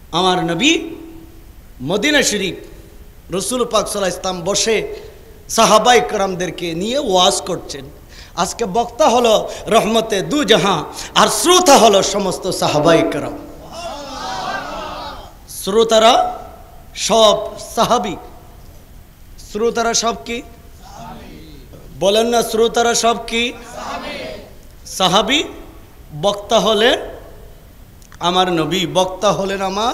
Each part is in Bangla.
আমার নবী মদিনা শরীফ রসুল পাক সাল্লাল্লাহু আলাইহি ওয়াসাল্লাম বসে সাহাবায়ে কেরামদেরকে নিয়ে ওয়াজ করছেন। আজকে বক্তা হলো রহমতে দু জাহাঁ আর শ্রোতা হলো সমস্ত সাহাবায়ে কেরাম। শ্রোতারা সব সাহাবী। শ্রোতারা সব কি বলেন না? শ্রোতারা সব কি সাহাবী। বক্তা হলেন আমার নবী, বক্তা হলেন আমার।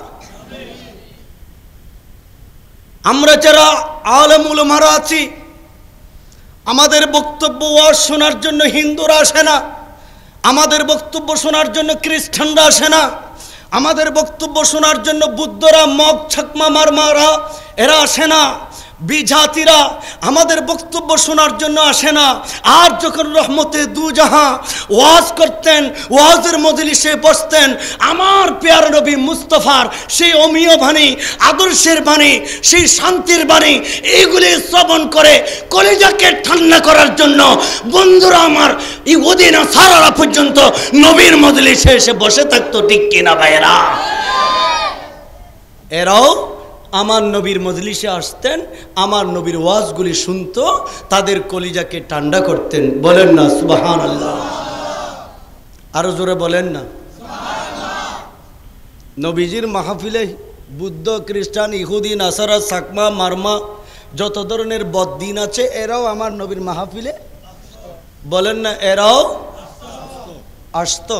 আমরা যারা আলেম উলামারা আছি, আমাদের বক্তব্য ওয়াজ শোনার জন্য হিন্দুরা আসে না, আমাদের বক্তব্য শোনার জন্য খ্রিস্টানরা আসে না, আমাদের বক্তব্য শোনার জন্য বুদ্ধরা মগ ছাকমা মারমারা এরা আসে না, বিজাতিরা আমাদের বক্তব্য শোনার জন্য আসে না। আর যখন রহমতে দু জাহাঁ ওয়াজ করতেন, ওয়াজের মজলিসে বসতেন, আমার প্যার নবী মুস্তফার সেই অমীয় বাণী, আদর্শের বাণী, সেই শান্তির বাণী, এইগুলি শ্রবণ করে কলিজাকে ঠান্ডা করার জন্য বন্ধুরা আমার ইহুদি নাসারারা পর্যন্ত নবীর মজলিসে এসে বসে থাকতো। ঠিক কিনা ভাইয়েরা? এরাও আমার নবীর মজলিসে আসতেন, আমার নবীর ওয়াজগুলি শুনতো, তাদের কলিজাকে ঠান্ডা করতেন। বলেন না সুবহানাল্লাহ? আরো জোরে বলেন না সুবহানাল্লাহ? নবীজির মাহফিলে বুদ্ধ, খ্রিস্টান, ইহুদি, নাসারা, সাকমা, মারমা যত ধরনের বদ্দিন আছে, এরাও আমার নবীর মাহফিলে বলেন না এরাও আসতো।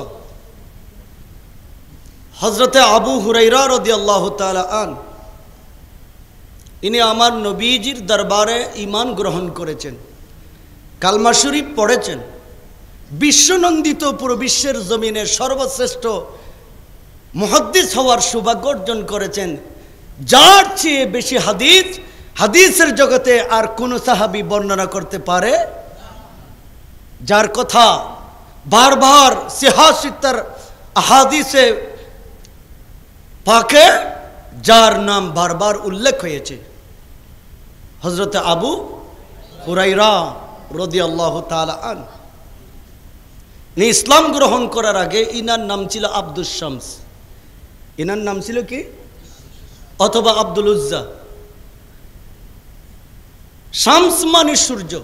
হযরতে আবু হুরায়রা রাদিয়াল্লাহু তাআলা আন, ইনি আমার নবীজির দরবারে ঈমান গ্রহণ করেছেন, কালমা শরীফ পড়েছেন, বিশ্বনন্দিত পুরো বিশ্বের জমিনের সর্বশ্রেষ্ঠ মুহাদ্দিস হওয়ার সৌভাগ্য অর্জন করেছেন। যার চেয়ে বেশি হাদিসের জগতে আর কোন সাহাবী বর্ণনা করতে পারে, যার কথা বারবার সিহাসিতার আহাদিসে পাকে যার নাম বারবার উল্লেখ হয়েছে, হযরতে আবু হুরায়রা রাদিয়াল্লাহু তাআলা আন। ইনি ইসলাম গ্রহণ করার আগে ইনার নাম ছিল আব্দুস শামস। ইনার নাম ছিল কি? অথবা আব্দুল উজ্জা। শামস মানে সূর্য।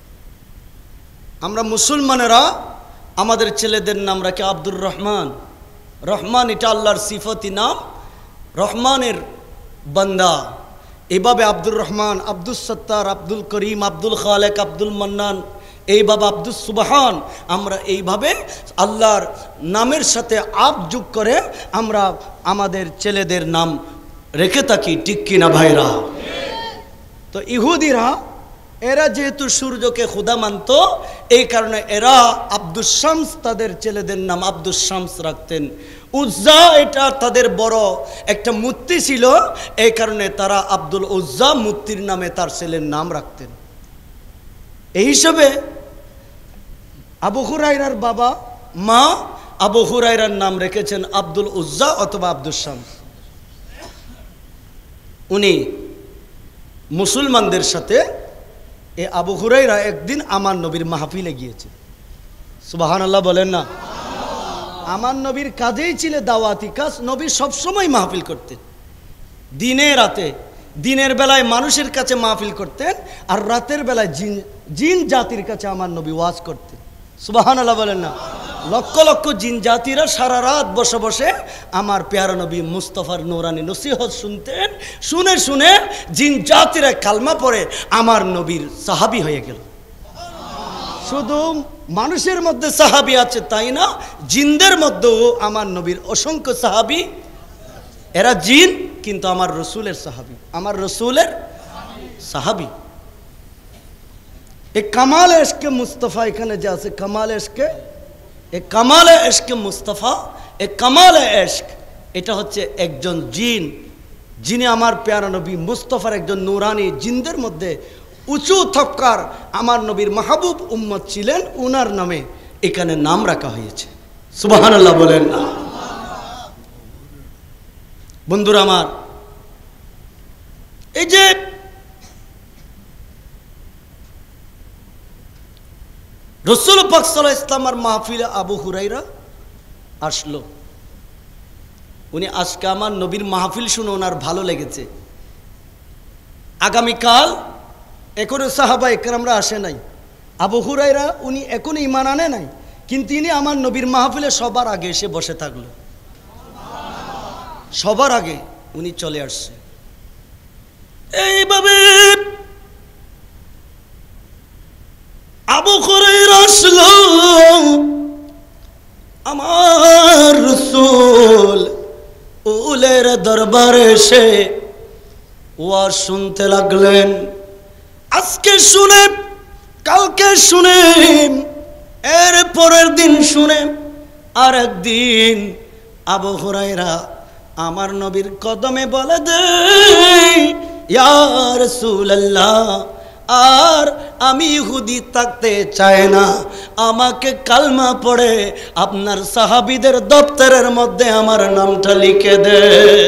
আমরা মুসলমানেরা আমাদের ছেলেদের নাম রাখি আব্দুর রহমান। রহমান এটা আল্লাহর সিফতি নাম, রহমানের বান্দা। এইভাবে আব্দুর রহমান, আব্দুল সত্তার, আব্দুল করিম, আব্দুল খালেক, আব্দুল মান্নান, এইভাবে আব্দুল সুবহান, আমরা এইভাবে আল্লাহর নামের সাথে আব যোগ করে আমরা আমাদের ছেলেদের নাম রেখে থাকি। ঠিক কিনা ভাইরা? তো ইহুদিরা এরা যেহেতু সূর্যকে খোদা মানত, এই কারণে এরা আব্দুস শামস তাদের ছেলেদের নাম আব্দুস শামস রাখতেন। উজ্জা এটা তাদের বড় একটা মূর্তি ছিল, এই কারণে তারা আব্দুল উজ্জা মূর্তির নামে তার ছেলের নাম রাখতেন। এই হিসাবে আবু হুরায়রার বাবা মা আবু হুরায়রার নাম রেখেছেন আব্দুল উজ্জা অথবা আব্দুস শামস। উনি মুসলমানদের সাথে এই আবু হুরায়রা একদিন আমার নবীর মাহফিলে গিয়েছে। সুবহানাল্লাহ বলেন না? আমার নবীর কাজেই ছিল দাওয়াতি কাজ। নবী সবসময় মাহফিল করতেন, দিনে রাতে। দিনের বেলায় মানুষের কাছে মাহফিল করতেন, আর রাতের বেলায় জিন জাতির কাছে আমার নবী ওয়াজ করতেন। সুবহানাল্লাহ বলেন না? লক্ষ লক্ষ জিন জাতিরা সারা রাত বসে বসে আমার প্যারা নবী মুস্তফার নূরানি নসিহত শুনতেন। শুনে শুনে জিন জাতিরা কালমা পড়ে আমার নবীর সাহাবী হয়ে গেল। শুধু মানুষের মধ্যে সাহাবী আছে তাই না, জিনদের মধ্যেও আমার নবীর অসংখ্য সাহাবী। এরা জিন কিন্তু আমার রসুলের সাহাবী, আমার রসুলের সাহাবী। এই কামাল এশকে মুস্তফা এখানে যে আছে, কামাল এশকে, এই কামালে এশকে মুস্তফা, এই কামালে এশক, এটা হচ্ছে একজন জিন, যিনি আমার প্যারা নবী মুস্তফার একজন নূরানি, জিনদের মধ্যে উঁচু তবকার আমার নবীর মাহবুব উম্মত ছিলেন। উনার নামে এখানে নাম রাখা হয়েছে। সুবহানাল্লাহ বলেন না? বন্ধুরা আমার, এই যে রাসূল পাক সাল্লাল্লাহু আলাইহি ওয়াসাল্লামের মাহফিলে আবু হুরায়রা আসলো। উনি আজকে আমার নবীর মাহফিল শুনে ওনার ভালো লেগেছে। আগামীকাল এখনো সাহাবা একরামরা আসে নাই, আবু হুরায়রা উনি এখনো ঈমান আনে নাই, কিন্তু ইনি আমার নবীর মাহফিলে সবার আগে এসে বসে থাকলো, সবার আগে উনি চলে আসছে। এইভাবে আবু হুরায়রা আসলো, আমার রাসূল উলের দরবারে এসে ওয়াজ শুনতে লাগলেন। আজকে শুনে, কালকে শুনে, এর পরের দিন শুনে, আর একদিন আবু হুরায়রা আমার নবীর কদমে বলে দেয়, ইয়া রাসূলুল্লাহ, আর আমি ইহুদি থাকতে চাই না, আমাকে কালমা পড়ে আপনার সাহাবীদের দপ্তরের মধ্যে আমার নামটা লিখে দে।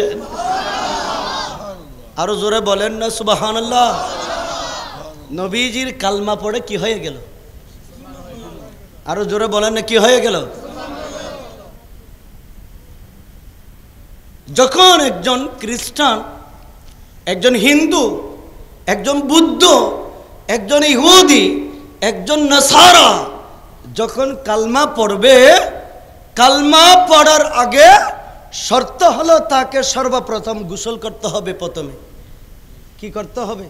আরো জোরে বলেন না সুবহানাল্লাহ। নবীজির কালমা পড়ে কি হয়ে গেল? আরো জোরে বলেন না কি হয়ে গেল? যখন একজন খ্রিস্টান, একজন হিন্দু, একজন বুদ্ধ, একজন ইহুদি, একজন নাসারা যখন কালমা পড়বে, কালমা পড়ার আগে শর্ত হলো তাকে সর্বপ্রথম গোসল করতে হবে। প্রথমে কি করতে হবে?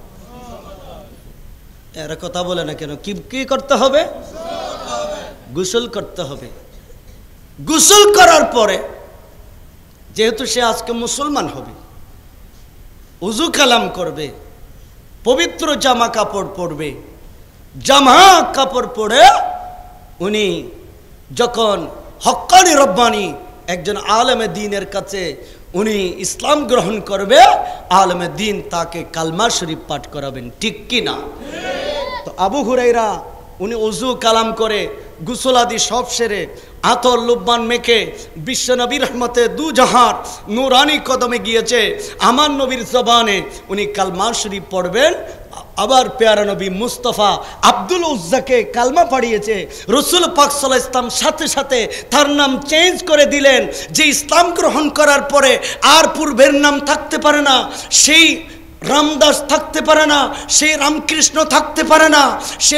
এরা কথা বলে না কেন? কি করতে হবে? গোসল করতে হবে। গোসল করার পরে যেহেতু সে আজকে মুসলমান হবে, উজু কালাম করবে, পবিত্র জামা কাপড় পরবে। জামা কাপড় পরে উনি যখন হক্কানি রব্বানি একজন আলেমে দ্বীনের কাছে উনি ইসলাম গ্রহণ করবে, আলেমে দ্বীন তাকে কালমা শরীফ পাঠ করাবেন, ঠিক কি না? তো আবু হুরায়রা উনি উজু কালাম করে গোসল আদি সব সেরে আতর লুব্বান মেখে বিশ্বনবী রহমতে দু জাহান নুরানি কদমে গিয়েছে, আমার নবীর জবানে উনি কালমা শরীফ পড়বেন। আবার পেয়ারা নবী মুস্তফা আব্দুল উজ্জাকে কালমা পড়িয়েছে, রসুল পাক সাল্লাল্লাহু আলাইহি ওয়াসাল্লাম সাথে সাথে তার নাম চেঞ্জ করে দিলেন, যে ইসলাম গ্রহণ করার পরে আর পূর্বের নাম থাকতে পারে না, সেই রামদাস থাকতে পারে না, সেই রামকৃষ্ণ থাকতে পারে না, সে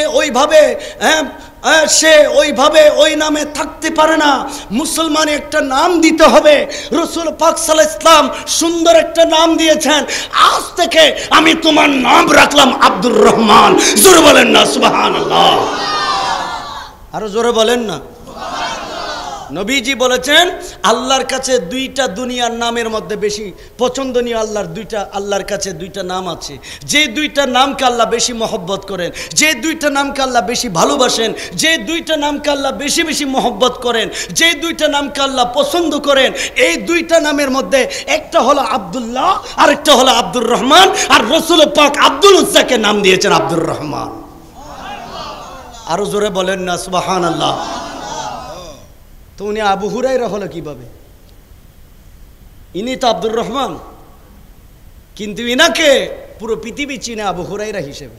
ওইভাবে ওই নামে থাকতে পারে না। মুসলমান একটা নাম দিতে হবে। রসুল পাক সাল্লাল্লাহু আলাইহি ওয়াসাল্লাম সুন্দর একটা নাম দিয়েছেন, আজ থেকে আমি তোমার নাম রাখলাম আব্দুর রহমান। জোরে বলেন না সুবহানাল্লাহ। আরো জোরে বলেন না। নবীজি বলেছেন আল্লাহর কাছে দুইটা দুনিয়ার নামের মধ্যে বেশি পছন্দনীয় আল্লাহর কাছে দুইটা নাম আছে, যে দুইটা নামকে আল্লাহ বেশি মহব্বত করেন, যে দুইটা নামকে আল্লাহ বেশি ভালোবাসেন, যে দুইটা নামকে আল্লাহ বেশি বেশি মহব্বত করেন, যে দুইটা নামকে আল্লাহ পছন্দ করেন, এই দুইটা নামের মধ্যে একটা হলো আব্দুল্লাহ আর একটা হলো আব্দুর রহমান। আর রসুল পাক আব্দুল উজ্জাকে নাম দিয়েছেন আব্দুর রহমান। আরো জোরে বলেন না সুবহানাল্লাহ। তো উনি আবু হুরায়রা হলো কিভাবে? ইনি তো আব্দুর রহমান, কিন্তু ইনাকে পুরো পৃথিবী চিনে আবু হুরায়রা হিসেবে।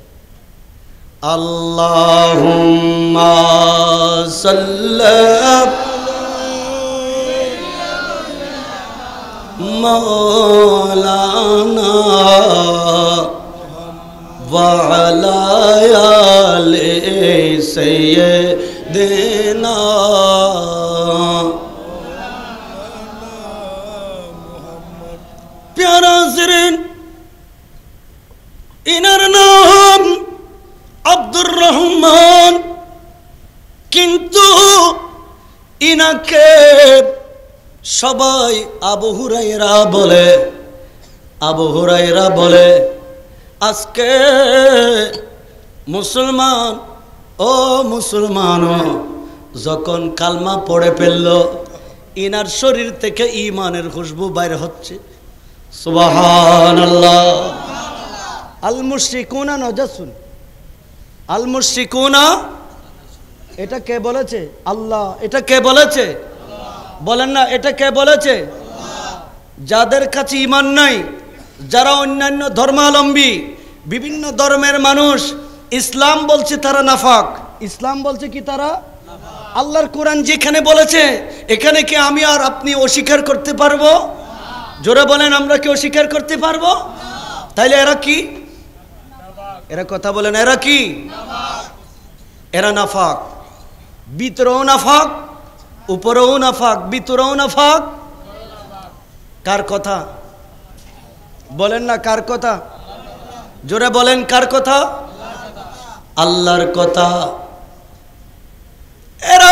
আল্লাহুম্মা সাল্লি মাওলানা ওয়া আলা আলি সাইয়্যিদিনা। প্যারা জিরিন, ইনার নাম আব্দুর রহমান, কিন্তু ইনাকে সবাই আবু হুরায়রা বলে, আবু হুরায়রা বলে। আজকে মুসলমান ও মুসলমান যখন কালমা পড়ে ফেলল, ইনার শরীর থেকে ঈমানের খুশবু বাইর হচ্ছে। সুবহানাল্লাহ। আল মুশরিকুনা নাজাসুন, আল মুশরিকুনা, এটা কে বলেছে? আল্লাহ। এটা কে বলেছে? বলেন না, এটা কে বলেছে? যাদের কাছে ঈমান নাই, যারা অন্যান্য ধর্মাবলম্বী, বিভিন্ন ধর্মের মানুষ, ইসলাম বলছে তারা নাফাক। ইসলাম বলছে কি তারা? আল্লাহর কোরআন যেখানে বলেছে, এখানে কি আমি আর আপনি অস্বীকার করতে পারবো? জোরে বলেন, আমরা কি অস্বীকার করতে পারবো? তাইলে এরা কি? এরা কথা বলেন, এরা কি? এরা নাফাক, ভিতরেও নাফাক, উপরেও নাফাক, ভিতরেও নাফাক। কার কথা বলেন না? কার কথা? জোরে বলেন, কার কথা? আল্লাহর কথা। এরা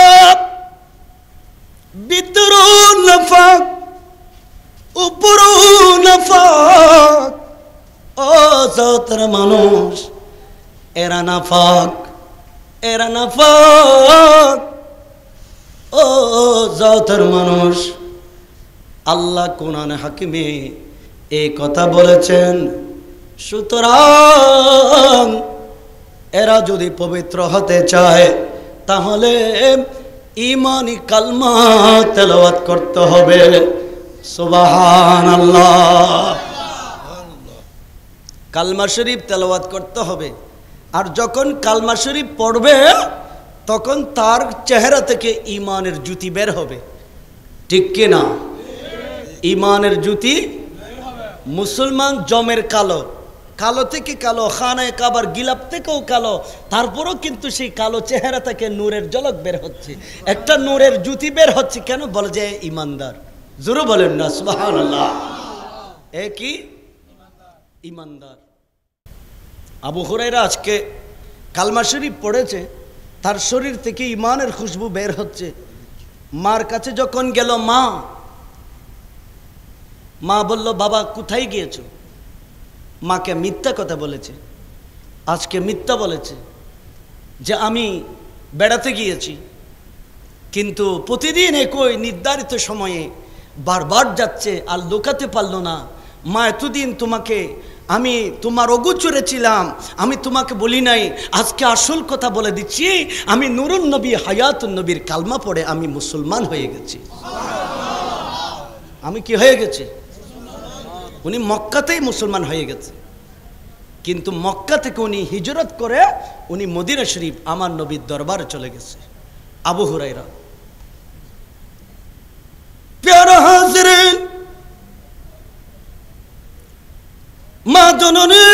ভিতরেও নাফাক, উপরেও নাফাক। ও জাতের মানুষ, এরা নাফাক, এরা নাফাক। ও জাতের মানুষ, আল্লাহ কোরআনে হাকিমে এই কথা বলেছেন। সুতরাং এরা যদি পবিত্র হতে চায় তাহলে ঈমানি কালমা তেলাওয়াত করতে হবে। সুবহানাল্লাহ। কালমা শরীফ তেলাওয়াত করতে হবে। আর যখন কালমা শরীফ পড়বে তখন তার চেহারা থেকে ঈমানের জ্যোতি বের হবে। ঠিক কি না? ঈমানের জ্যোতি। মুসলমান জমের কালো, কালো থেকে কালো, খানায় কাবার গিলাপ থেকেও কালো, তারপরও কিন্তু সেই কালো চেহারা থেকে নূরের ঝলক বের হচ্ছে, একটা নূরের জ্যোতি বের হচ্ছে। কেন? বলে যে ঈমানদার। জোরে বলেন না সুবহানাল্লাহ। এ কি? ঈমানদার। আবু হুরায়রা আজকে কালমা শরীফ পড়েছে, তার শরীর থেকে ঈমানের খুশবু বের হচ্ছে। মার কাছে যখন গেল, মা বলল, বাবা কোথায় গিয়েছো? মাকে মিথ্যা কথা বলেছে, আজকে মিথ্যা বলেছে যে আমি বেড়াতে গিয়েছি, কিন্তু প্রতিদিন একই নির্ধারিত সময়ে বারবার যাচ্ছে, আর লুকাতে পারল না। মা এতদিন তোমাকে আমি তোমার অগোচরে ছিলাম, আমি তোমাকে বলি নাই। আজকে আসল কথা বলে দিচ্ছি, আমি নুরুন নবী হায়াতুন নবীর কালমা পড়ে আমি মুসলমান হয়ে গেছি। আমি কি হয়ে গেছি? উনি মক্কাতেই মুসলমান হয়ে গেছে, কিন্তু মক্কা থেকে উনি হিজরত করে উনি মদিনা শরীফ আমার নবীর দরবারে চলে গেছে। আবু হুরায়রা। প্যারা হাজিরিন, মা জননী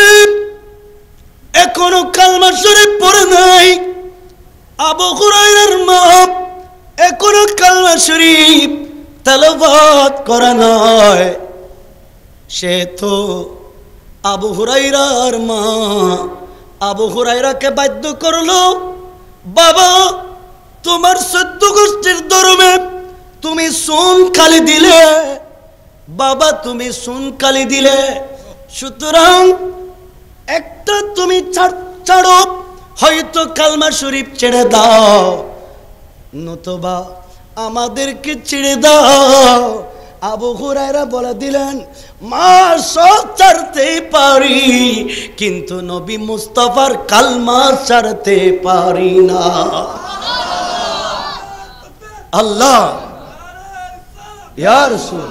এখনো কালমা শরীফ পড়ে নাই। আবু হুরায়রার মা এখনো কালমা শরীফ তেলাওয়াত করে নাই। সে তো আবু হুরায়রার মা আবু হুরায়রাকে বাধ্য করলো, বাবা তোমার 14 গোষ্ঠীর ধর্মে তুমি সোন কালি দিলে, বাবা তুমি সোন কালি দিলে, সুতরাং একটা তুমি ছাড়ো, হয়তো কালমা শরীফ ছেড়ে দাও, নতুবা আমাদেরকে ছেড়ে দাও। আবু হুরায়রা বলে দিলেন, মা সব ছাড়তে পারি, কিন্তু নবী মুস্তাফার কালমা ছাড়তে পারি না। আল্লাহ ইয়া রাসূল,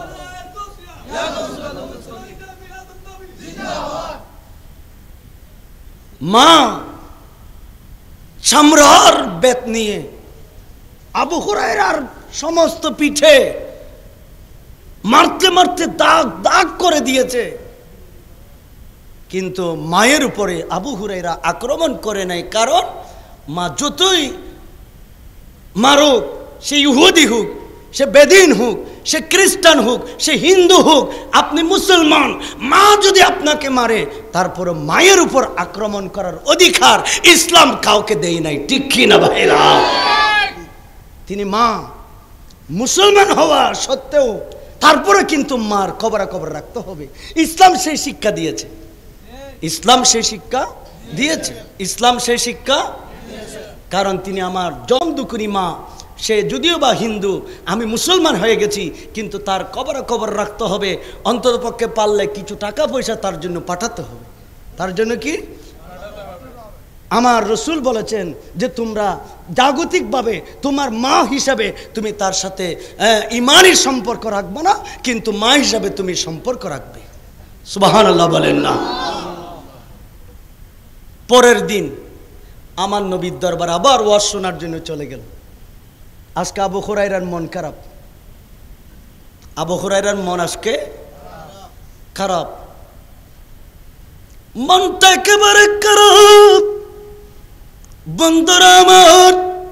মা চামড়ার বেত নিয়ে আবু হুরায়রার সমস্ত পিঠে মারতে মারতে দাগ দাগ করে দিয়েছে, কিন্তু মায়ের উপরে আবু হুরায়রা আক্রমণ করে নাই। কারণ মা যতই মারুক, সে ইহুদি হোক, সে বেদিন হোক, সে খ্রিস্টান হোক, সে হিন্দু হোক, আপনি মুসলমান, মা যদি আপনাকে মারে তারপরে মায়ের উপর আক্রমণ করার অধিকার ইসলাম কাউকে দেয় নাই। ঠিক কি না ভাইরা? তিনি মা, মুসলমান হওয়া সত্ত্বেও তারপরে কিন্তু মার খবরাখবর রাখতে হবে। ইসলাম সেই শিক্ষা দিয়েছে, ইসলাম সেই শিক্ষা দিয়েছে, ইসলাম সেই শিক্ষা। কারণ তিনি আমার জমদুকুনি মা, সে যদিও বা হিন্দু, আমি মুসলমান হয়ে গেছি, কিন্তু তার খবরাখবর রাখতে হবে। অন্ততপক্ষে পারলে কিছু টাকা পয়সা তার জন্য পাঠাতে হবে। তার জন্য কি? আমার রসুল বলেছেন যে তোমরা জাগতিকভাবে তোমার মা হিসাবে তুমি তার সাথে ঈমানের সম্পর্ক রাখবে না, কিন্তু মা হিসাবে তুমি সম্পর্ক রাখবে। সুবহানাল্লাহ বলেন না? পরের দিন আমার নবীর দরবার আবার ওয়াজ শোনার জন্য চলে গেল। আজকে আবু হুরায়রার মন খারাপ, আবু হুরায়রার মন আজকে খারাপ, মনটা একেবারে খারাপ। বন্ধুরা আমার,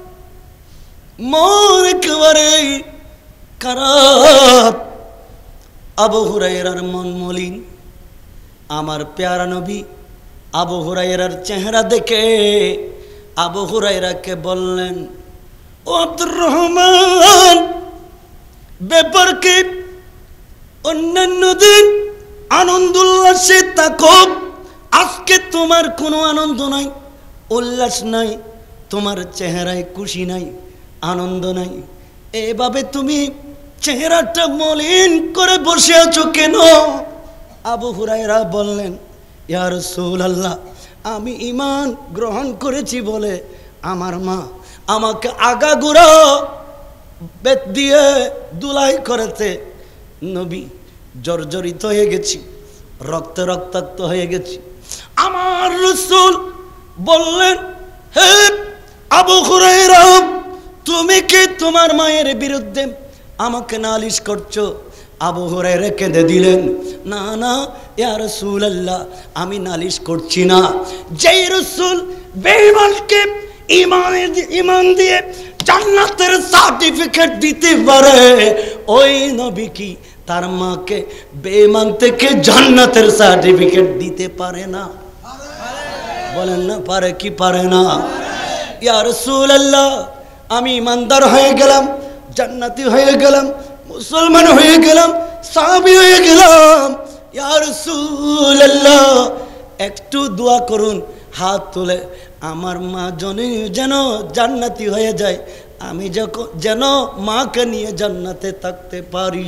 মন একেবারে খারাপ। আবু হুরায়রার মন মলিন। আমার প্যারা নবী আবু হুরায়রার চেহারা দেখে আবু হুরায়রাকে বললেন, ও আব্দুর রহমান, ব্যাপার কি? অন্যান্য দিন আনন্দ উল্লাসে থাকো, আজকে তোমার কোনো আনন্দ নাই, উল্লাস নাই, তোমার চেহারায় খুশি নাই, আনন্দ নাই। এভাবে তুমি চেহারাটা মলিন করে বসে আছো কেন? আবু হুরায়রা বললেন, ইয়া রাসূলুল্লাহ, আমি ঈমান গ্রহণ করেছি বলে আমার মা আমাকে আগাগোড়া বেত দিয়ে দুলাই করেছে। নবী, জর্জরিত হয়ে গেছি, রক্তে রক্তাক্ত হয়ে গেছি। আমার রাসূল বললেন, হে আবু হুরায়রা, তুমি কি তোমার মায়ের বিরুদ্ধে আমাকে নালিশ করছো? আবু হুরায়রা কেঁদে দিলেন, না না ইয়া রাসূলুল্লাহ, আমি নালিশ করছি না। যেই রাসূল বেঈমানকে ঈমান দিয়ে জান্নাতের সার্টিফিকেট দিতে পারে, ওই নবী কি তার মাকে বেঈমান থেকে জান্নাতের সার্টিফিকেট দিতে পারে না? বলেন না, পারে কি পারে না? ইয়া রাসূলুল্লাহ, আমি ইমানদার হয়ে গেলাম, জান্নাতি হয়ে গেলাম, মুসলমান হয়ে গেলাম, সাহাবী হয়ে গেলাম। ইয়া রাসূলুল্লাহ, একটু দোয়া করুন, হাত তুলে। আমার মা যেন জান্নাতি হয়ে যায়, আমি যেন মাকে নিয়ে জান্নাতে থাকতে পারি।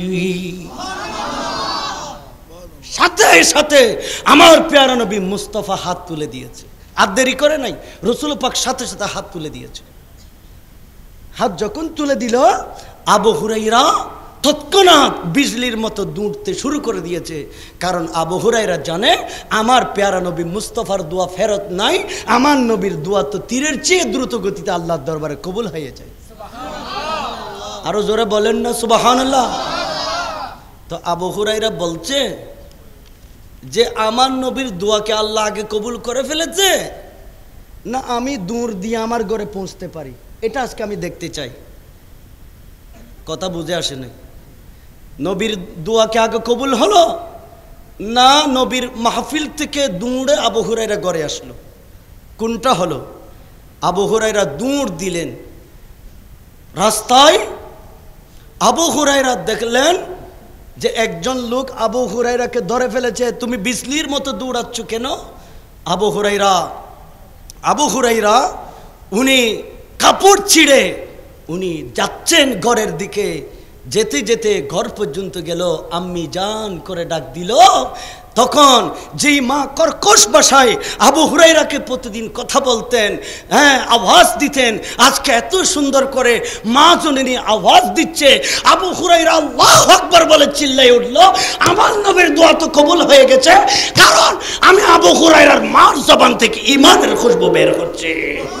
সাথে সাথে আমার প্যারা নবী মুস্তাফা হাত তুলে দিয়েছে, আর দেরি করে নাই। রাসূল পাক সাথে সাথে হাত তুলে দিয়েছে। হাত যখন তুলে দিল, আবু হুরায়রা তৎক্ষণাৎ বিজলির মতো দৌড়তে শুরু করে দিয়েছে। কারণ আবু হুরায়রা জানে, আমার প্যারা নবী মুস্তাফার দোয়া ফেরত নাই, আমার নবীর দোয়া তো তীরের চেয়ে দ্রুত গতিতে আল্লাহর দরবারে কবুল হয়ে যায়। আরো জোরে বলেন না সুবহানাল্লাহ। তো আবু হুরায়রা বলছে যে আমার নবীর দোয়াকে আল্লাহ আগে কবুল করে ফেলেছে, না আমি দূর দিয়ে আমার ঘরে পৌঁছতে পারি, এটা আজকে আমি দেখতে চাই। কথা বুঝে আসে নাই। নবীর দোয়াকে আগে কবুল হলো, না নবীর মাহফিল থেকে দৌড়ে আবু হুরায়রা ঘরে আসলো? কোনটা হলো? আবু হুরায়রা দৌড় দিলেন রাস্তায়। আবু হুরায়রা দেখলেন যে একজন লোক আবু হুরায়রাকে ধরে ফেলেছে। তুমি বিজলির মতো দৌড়াচ্ছ কেন? আবু হুরায়রা উনি কাপড় ছিঁড়ে উনি যাচ্ছেন ঘরের দিকে। যেতে যেতে ঘর পর্যন্ত গেল, আম্মি জান করে ডাক দিল। তখন যেই মা কর্কশ ভাষায় আবু হুরায়রাকে প্রতিদিন কথা বলতেন, হ্যাঁ আওয়াজ দিতেন, আজকে এত সুন্দর করে মা জননী আওয়াজ দিচ্ছে। আবু হুরায়রা আল্লাহু আকবার বলে চিল্লাই উঠল, আমার নবীর দোয়া তো কবুল হয়ে গেছে, কারণ আমি আবু হুরায়রার মার জবান থেকে ঈমানের খুশবু বের হচ্ছে।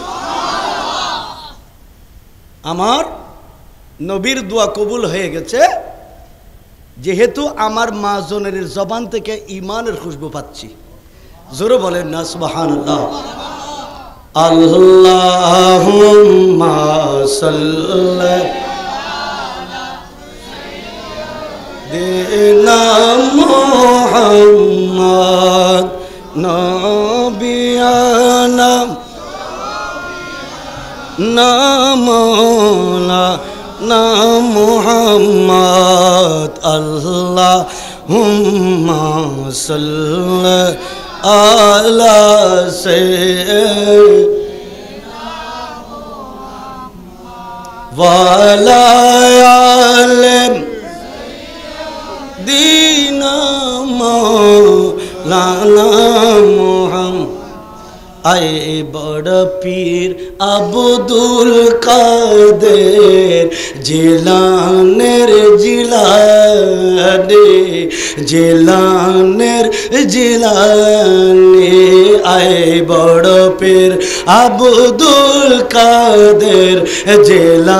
আমার নবীর দোয়া কবুল হয়ে গেছে, যেহেতু আমার মা জনের জবান থেকে ঈমানের খুশবু পাচ্ছি। জোরে বলেন না সুবহানাল্লাহ। আল্লাহুম্মা সাল্লি আলা মুহাম্মদ নবিয়ানা নামলা না মুহাম্মদ আল্লাহুম্মা সাল্লি আলা সাইয়্যিদিনা মুহাম্মদ ওয়া আলা আলি সাইয়্যিদিনা মাওলানা মুহাম্মদ। আয় বড় পীর আব্দুল কাদের জিলানের জিলানি, জিলানের জিলানি। আয় বড় পীর আব্দুল কাদের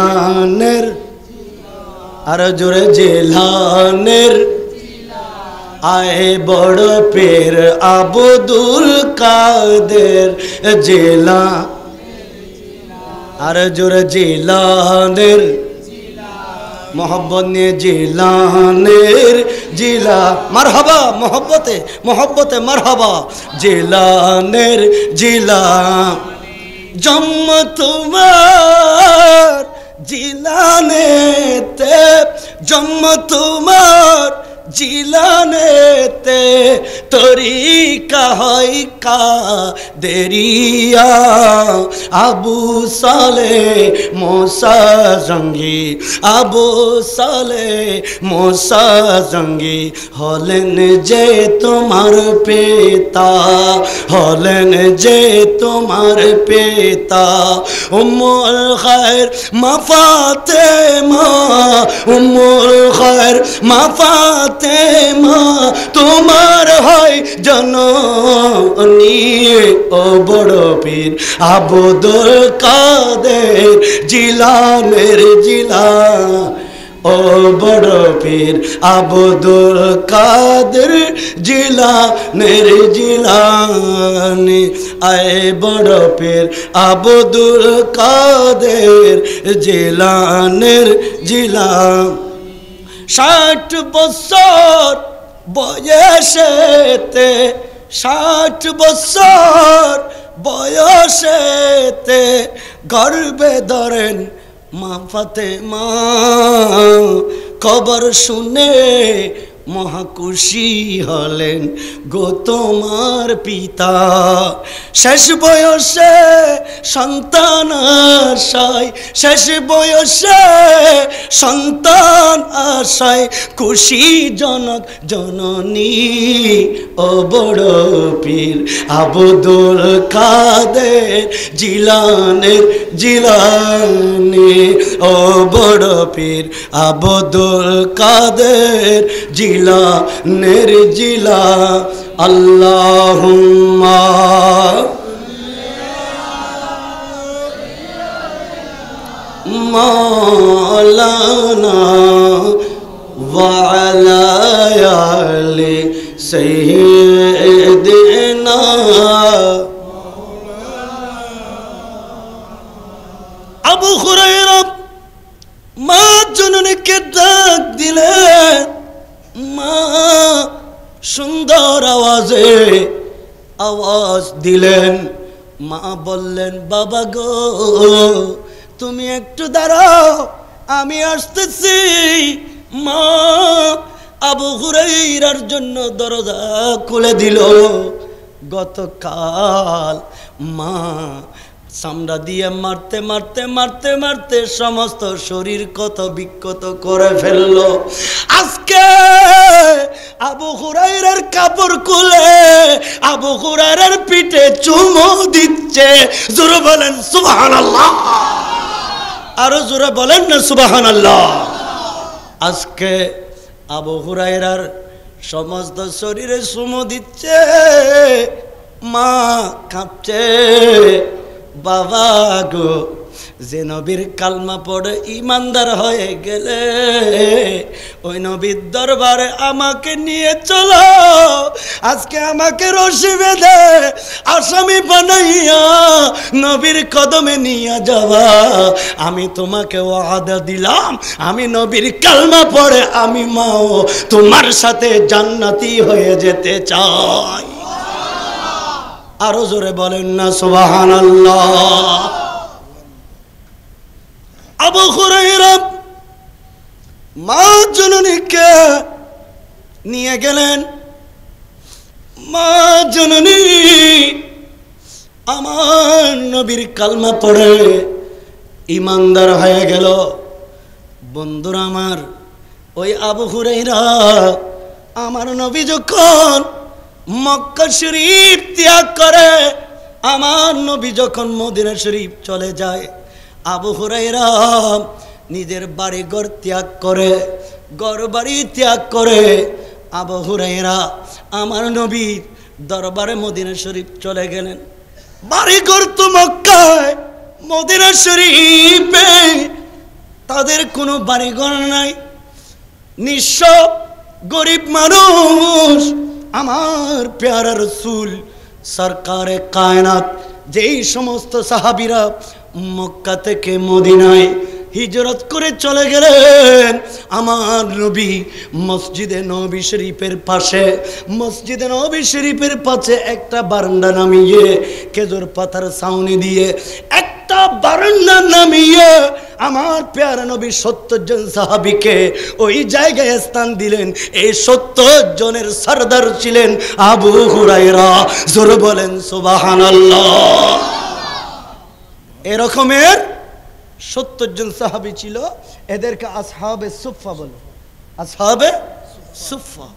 জিলানের, আর জোরে জিলানের। আয় বড় পীর আব্দুল কাদের জিলা আর জোরে জিলানের मोहब्बत ने जिलानेर जिला मरहबा मोहब्बते मोहब्बते मरहबा जिलानेर जिला जम्म तुम्हार जिलाने ते जम्म तुम्हार जिलाने ते तरीका है का देरिया আবু সালে মোসা জঙ্গি আবু সালে মোসা জঙ্গি হলেন যে তোমার পিতা হলেন যে তোমার পিতা উম্মুল খায়র মা ফাতেমা উম্মুল খায়র মা ফাতেমা তোমার হয় জননী ও বড় পীর আব্দুল কাদের জিলানের জিলা ও বড় পীর আব্দুল কাদের জিলানের জিলানি আয় বড় পীর আব্দুল কাদের জিলানের জিলা 60 বছর বয়সেতে 60 বছর বয়সেতে গর্বে ধরেন মা ফাতেমা খবর শুনে মহাখুশি হলেন গো তোমার পিতা শেষ বয়সে সন্তান আশায় শেষ বয়সে সন্তান আশায় খুশি জনক জননী ও বড় পীর আব্দুল কাদের জিলানের জিলানি ও বড় পীর আব্দুল কাদের জিলানের জিলা আল্লাহুম্মা মাওলানা ওয়া আলা আলি সাইয়্যিদিনা আবু হুরায়রা মা জননীকে ডাক দিলেন মা সুন্দর আওয়াজে আওয়াজ দিলেন মা বললেন বাবা গো তুমি একটু দাঁড়াও আমি আসতেছি মা আবু হুরায়রার জন্য দরজা খুলে দিল গতকাল মা চামড়া দিয়ে মারতে মারতে মারতে মারতে সমস্ত শরীর কত বিক্ষত করে ফেললো আজকে আবু হুরায়রার কাপড় খুলে আবু হুরায়রার পিঠে চুমো দিচ্ছে জোরে বলেন সুবহানাল্লাহ আরো জোরে বলেন না সুবহানাল্লাহ আজকে আবু হুরায়রার সমস্ত শরীরে চুমো দিচ্ছে মা কাঁপছে বাবা গো যে নবীর কালমা পড়ে ইমানদার হয়ে গেলে ওই নবীর দরবারে আমাকে নিয়ে চলো আজকে আমাকে রশি বেঁধে আসামি বানাইয়া নবীর কদমে নিয়ে যাওয়া আমি তোমাকে ওয়াদা দিলাম আমি নবীর কালমা পড়ে আমি মাও তোমার সাথে জান্নাতি হয়ে যেতে চাই আরো জোরে বলেন না সুবহানাল্লাহ আবু হুরায়রা মা জননীকে নিয়ে গেলেন মা জননী আমার নবীর কালমা পড়ে ইমানদার হয়ে গেল বন্ধুরা আমার ওই আবু হুরায়রা আমার নবী যখন মক্কা শরীফ ত্যাগ করে আমার নবী যখন মদিনা শরীফ চলে যায় আবু হুরায়রা নিজের বাড়ি ঘর ত্যাগ করে ঘর বাড়ি ত্যাগ করে আবু হুরায়রা আমার নবীর দরবারে মদিনা শরীফ চলে গেলেন বাড়ি ঘর তো মক্কায় মদিনা শরীফে তাদের কোনো বাড়ি ঘর নাই নিঃস্ব গরিব মানুষ আমার প্যারা রাসূল সরকারে কায়নাত যেই সমস্ত সাহাবীরা মক্কা থেকে মদিনায় হিজরত করে চলে গেলেন, আমার নবী মসজিদে নবী শরীফের পাশে, মসজিদে নবী শরীফের পাশে একটা বারান্দা নামিয়ে, খেজুর পাতার ছাউনি দিয়ে একটা বারান্দা নামিয়ে আমার প্যারা নবী 70 জন সাহাবীকে ওই জায়গায় স্থান দিলেন। এই 70 জনের সরদার ছিলেন আবু হুরায়রা। জোরে বলেন সুবহানাল্লাহ। এরকমের 70 জন সাহাবী ছিল, এদেরকে আসহাবে সুফা বলে। আসহাবে সুফা,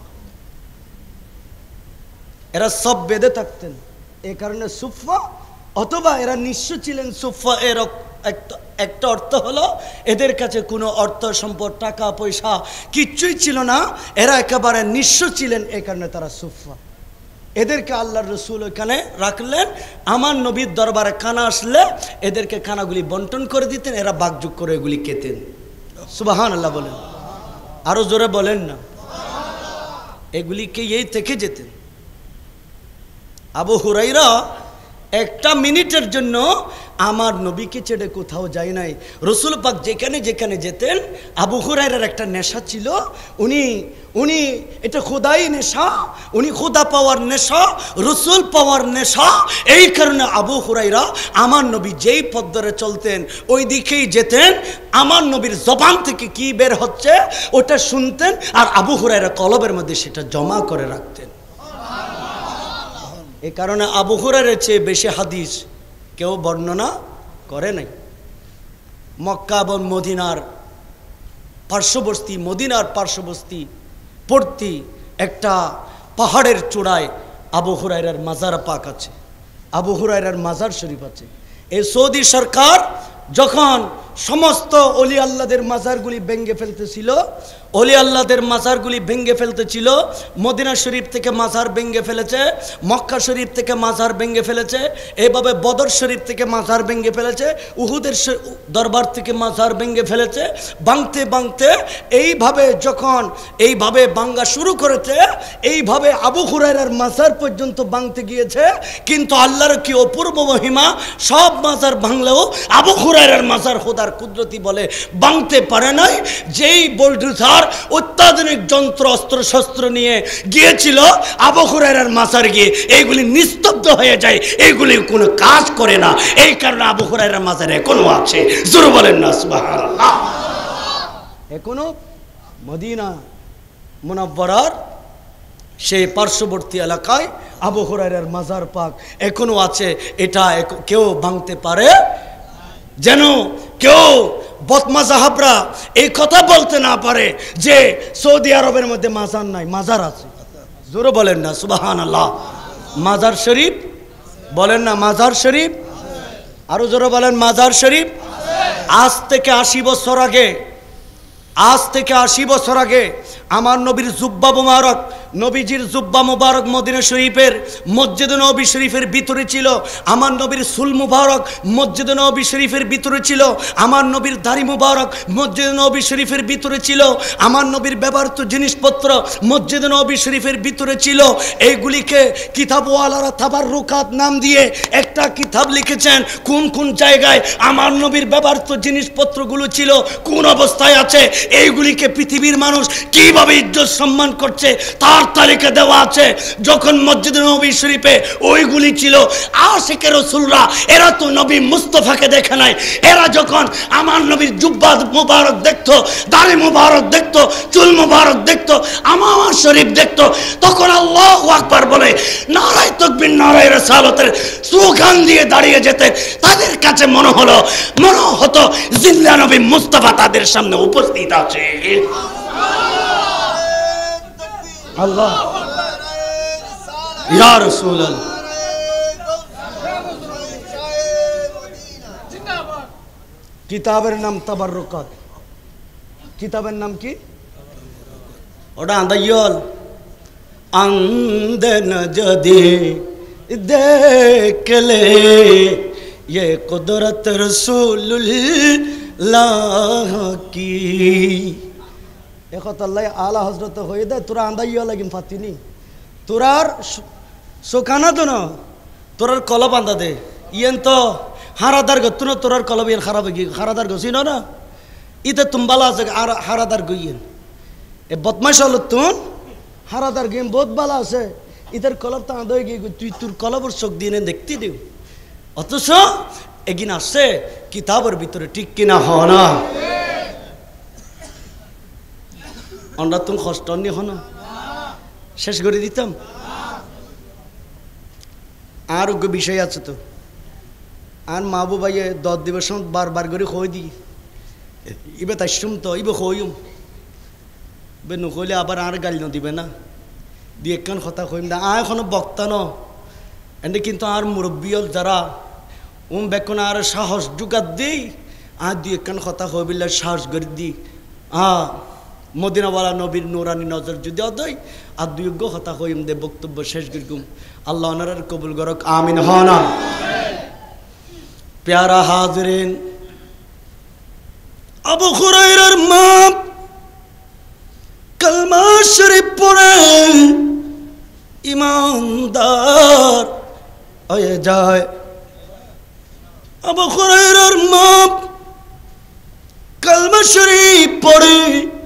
এরা সব বেঁধে থাকতেন, এই কারণে সুফা, অথবা এরা নিঃস্ব ছিলেন। সুফা এর একটা অর্থ হলো এদের কাছে কোনো অর্থ সম্পদ, টাকা পয়সা কিচ্ছুই ছিল না, এরা একেবারে নিঃস্ব ছিলেন, এই কারণে তারা সুফা। এদেরকে আল্লাহর রাসূল ওখানে রাখলেন। আমার নবীর দরবারে খানা আসলে এদেরকে খানাগুলি বন্টন করে দিতেন, এরা বাগযোগ করে এগুলি খেতেন। সুবহানাল্লাহ বলেন, আরো জোরে বলেন না। এগুলিকে এই থেকে যেতেন। আবু হুরায়রা একটা মিনিটের জন্য আমার নবীকে ছেড়ে কোথাও যায় নাই। রসুল পাক যেখানে যেখানে যেতেন, আবু হুরায়রার একটা নেশা ছিল, উনি এটা খোদাই নেশা, উনি খোদা পাওয়ার নেশা, রসুল পাওয়ার নেশা। এই কারণে আবু হুরায়রা আমার নবী যেই পথ ধরে চলতেন ওই দিকেই যেতেন। আমার নবীর জবান থেকে কি বের হচ্ছে ওটা শুনতেন, আর আবু হুরায়রা কলবের মধ্যে সেটা জমা করে রাখতেন। এই কারণে আবু হুরায়রার চেয়ে বেশি হাদিস কেউ বর্ণনা করে নাই। মক্কা এবং মদিনার পার্শ্ববর্তী পড়তি একটা পাহাড়ের চূড়ায় আবু হুরায়রার মাজার পাক আছে, আবু হুরায়রার মাজার শরীফ আছে। এই সৌদি সরকার যখন সমস্ত অলি আল্লাহদের মাজারগুলি ভেঙে ফেলতেছিল, অলি আল্লাহদের মাজারগুলি ভেঙে ফেলতেছিল, মদিনা শরীফ থেকে মাজার ভেঙে ফেলেছে, মক্কা শরীফ থেকে মাজার ভেঙে ফেলেছে, এইভাবে বদর শরীফ থেকে মাজার ভেঙে ফেলেছে, উহুদের দরবার থেকে মাজার ভেঙে ফেলেছে। ভাঙতে ভাঙতে এইভাবে ভাঙা শুরু করেছে, এইভাবে আবু হুরায়রার মাজার পর্যন্ত ভাঙতে গিয়েছে। কিন্তু আল্লাহর কি অপূর্ব মহিমা, সব মাজার ভাঙলেও আবু হুরায়রার মাজার খোদার কুদরতি বলে ভাঙতে পারে নাই। যেই বোল্ডোজার অত্যাধুনিক যন্ত্র অস্ত্র শস্ত্র নিয়ে গিয়েছিল আবু হুরায়রার মাজার গিয়ে, এইগুলি নিস্তব্ধ হয়ে যায়, এইগুলি কোনো কাজ করে না। এই কারণে আবু হুরায়রার মাজার এখনো আছে। জোরে বলেন না সুবহানাল্লাহ। এখনো মদিনা মুনাওয়ারার সেই পার্শ্ববর্তী এলাকায় আবু হুরায়রার মাজার পাক এখনো আছে। এটা কেউ ভাঙতে পারে, যেন কেউ বদমাজাহাবরা এই কথা বলতে না পারে যে সৌদি আরবের মধ্যে মাজার নাই, মাজার আছে। জোরে বলেন না সুবহানাল্লাহ। মাজার শরীফ বলেন না, মাজার শরীফ, আরো জোরে বলেন মাজার শরীফ। আজ থেকে 80 বছর আগে আমার নবীর জুব্বা মুবারক, নবীজির জুব্বা মুবারক মদিনা শরীফের মসজিদে নবী শরীফের ভিতরে ছিল। আমার নবীর সুল মুবারক মসজিদে নবী শরীফের ভিতরে ছিল। আমার নবীর দাড়ি মুবারক মসজিদে নবী শরীফের ভিতরে ছিল। আমার নবীর ব্যবহৃত জিনিসপত্র মসজিদে নবী শরীফের ভিতরে ছিল। এইগুলিকে কিতাবওয়ালারা তাবাররুকাত নাম দিয়ে একটা কিতাব লিখেছেন, কোন কোন জায়গায় আমার নবীর ব্যবহৃত জিনিসপত্রগুলো ছিল, কোন অবস্থায় আছে, এইগুলিকে পৃথিবীর মানুষ কিভাবে ইজ্জত সম্মান করছে তার তালিকা দেওয়া আছে। যখন মসজিদে নবী শরীফে ওইগুলি ছিল, আশিকে রাসূলরা এরা তো নবী মুস্তাফাকে দেখে নাই। এরা যখন আমার নবীর জুব্বা মুবারক দেখতো, দাড়ি মুবারক দেখতো, চুল মুবারক দেখতো, আমার শরীফ দেখতো, তখন আল্লাহু আকবার বলে নারায়ে তাকবীর নারায়ে রিসালাতের স্লোগান দিয়ে দাঁড়িয়ে যেতে তাদের কাছে মনে হতো জিন্দা নবী মুস্তাফা তাদের সামনে উপস্থিত আছে। আল্লাহ ইয়া রাসূলুল্লাহ। কিতাবের নাম তাবাররুকাত। কিতাবের নাম কি? ওটা আন্দাইল আন্দন যদি দেখলে ये कुदरत रसूलुल्लाह की একতাল্লাই আলা হজরত হয়ে দেয় তোরা আন্দাইয়া লাগিম ফাতিনি তোরার শোকানা তো না তোরার কলব আন্দা দে ইয়েন তো হারাদার গত্তু না তোরার কলব ইয়েন খারাপ গিয়ে হারাদার গছি না ইতে তুমবালা আছে আর হারাদার গইয়েন এ বদমাইশ হল তুন হারাদার গেম বহুত বালা আছে ইতার কলব তো আন্দা গিয়ে তুই তোর কলবর চোখ দিয়ে দেখতে দিও অথচ এগিন আসছে কিতাবের ভিতরে ঠিক কিনা হ না আমরা তুমি কষ্ট নি হন শেষ করে দিতাম আর বিষয় আছে তো আর মা বাবাইয়ে 10 দিবস বারবার করে কই দি ইবে তাইসুম তো ইবে কইম বে নকইলে আবার আর গাল ন দিবে না দি একখান কথা কইম না আর এখনো বক্তা ন এনে কিন্তু আর মুরব্বিয়ল যারা বেকন আর সাহস জুগাত দিই আর দুই একখান কথা কইবিল্লা সাহস করে দি মদিনাওয়ালা নবীর নুরানি নজর যদি অদয় আর দুই কথা কইম দে বক্তব্য শেষ করিকুম আল্লাহ ওনার কবুল করক আমিন হনা প্যারা হাজরিন আবু হুরায়রার মা কালমা শরীফ পড়ে ইমানদার হয়ে যায় আবু হুরায়রার মা কালমা শরীফ পড়ে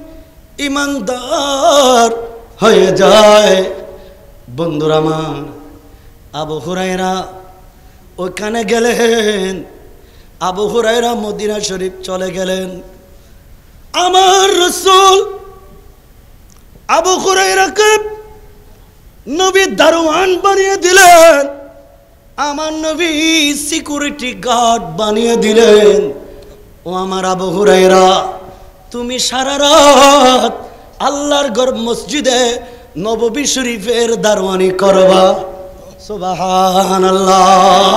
ইমানদার হয়ে যায় বন্ধুরা আমার আবু হুরায়রা ওখানে গেলেন আবু হুরায়রা মদিনা শরীফ চলে গেলেন আমার রাসূল আবু হুরায়রাকে নবী দারওয়ান বানিয়ে দিলেন আমার নবী সিকিউরিটি গার্ড বানিয়ে দিলেন ও আমার আবু হুরায়রা তুমি সারা রাত আল্লাহর ঘর মসজিদে নববী শরীফের দারওয়ানি করবা সুবহানাল্লাহ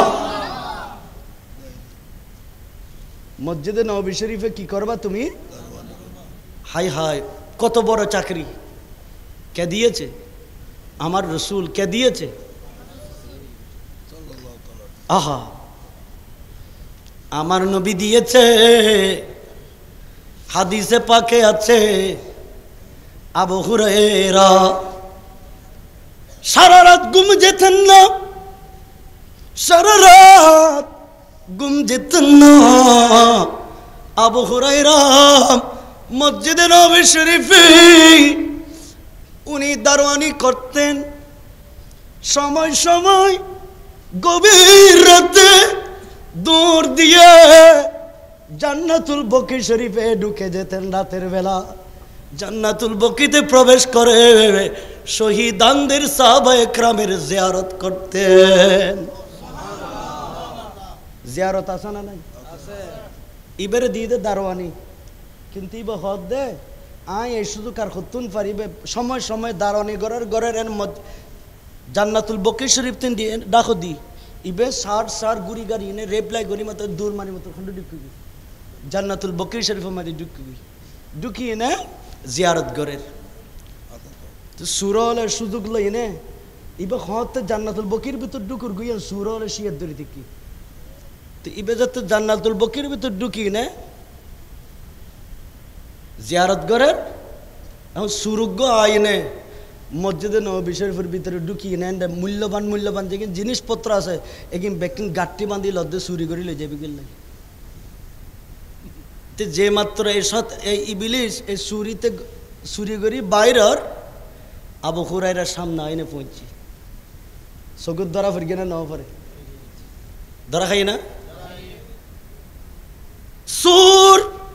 মসজিদে নববী শরীফে কি করবা তুমি হাই হাই কত বড় চাকরি কে দিয়েছে আমার রাসূল কে দিয়েছে আহা আমার নবী দিয়েছে হাদিসে পাকে আছে আবু হুরায়রা সারা রাত ঘুম যেতেন না সারা রাত ঘুম যেতেন না আবু হুরায়রা মসজিদে নববী শরীফে উনি দারওয়ানি করতেন সময় সময় গভীর রাতে দৌড় দিয়ে জান্নাতুল বকি শরীফে ঢুকে যেতেন রাতের বেলা জান্নাতুল বকিতে প্রবেশ করে শহীদানদের সাহাবায়ে কেরামের জিয়ারত করতেন জিয়ারত আছে না নাই আছে ইবারে দিয়ে দারওয়ানি কিন্তু ইবা হদ দে আয় এই শুধু কার খতুন পারিবে সময় সময় দারওয়ানি গরের এর জান্নাতুল বকি শরীফ তিন দিয়ে ডাকো দি ইবে সার গুড়ি গাড়ি এনে রেপ্লাই গরি মতো দূর মারি মতো খন্ড ঢুকবি জান্নাতুল বকি শরীফের মধ্যে ঢুকি এনে জিয়ারত গরের তো সুরলের সুযোগ লই এনে ইবে হতে জান্নাতুল বকির ভিতর ঢুকুর গুইয়া সুরলে শিয়ার ধরে দেখি তো ইবে যাতে জান্নাতুল বকির ভিতর ঢুকি এনে জিয়ারত গরের এখন সুরুগ্য আইনে মসজিদে নববী শরীফের ভিতরে ঢুকিয়ে নেন মূল্যবান যে জিনিসপত্র আছে এগিন বেকিং গাঠটি বাঁধি লদ্দে চুরি করে লই যাবি গেলে যে মাত্র এই ইবলিস এই চুরি করি বাইরের আবু হুরায়রার সামনে আইনে পৌঁছি চকুর ধরা ফিরগে না নাও পারে ধরা খাই না সুর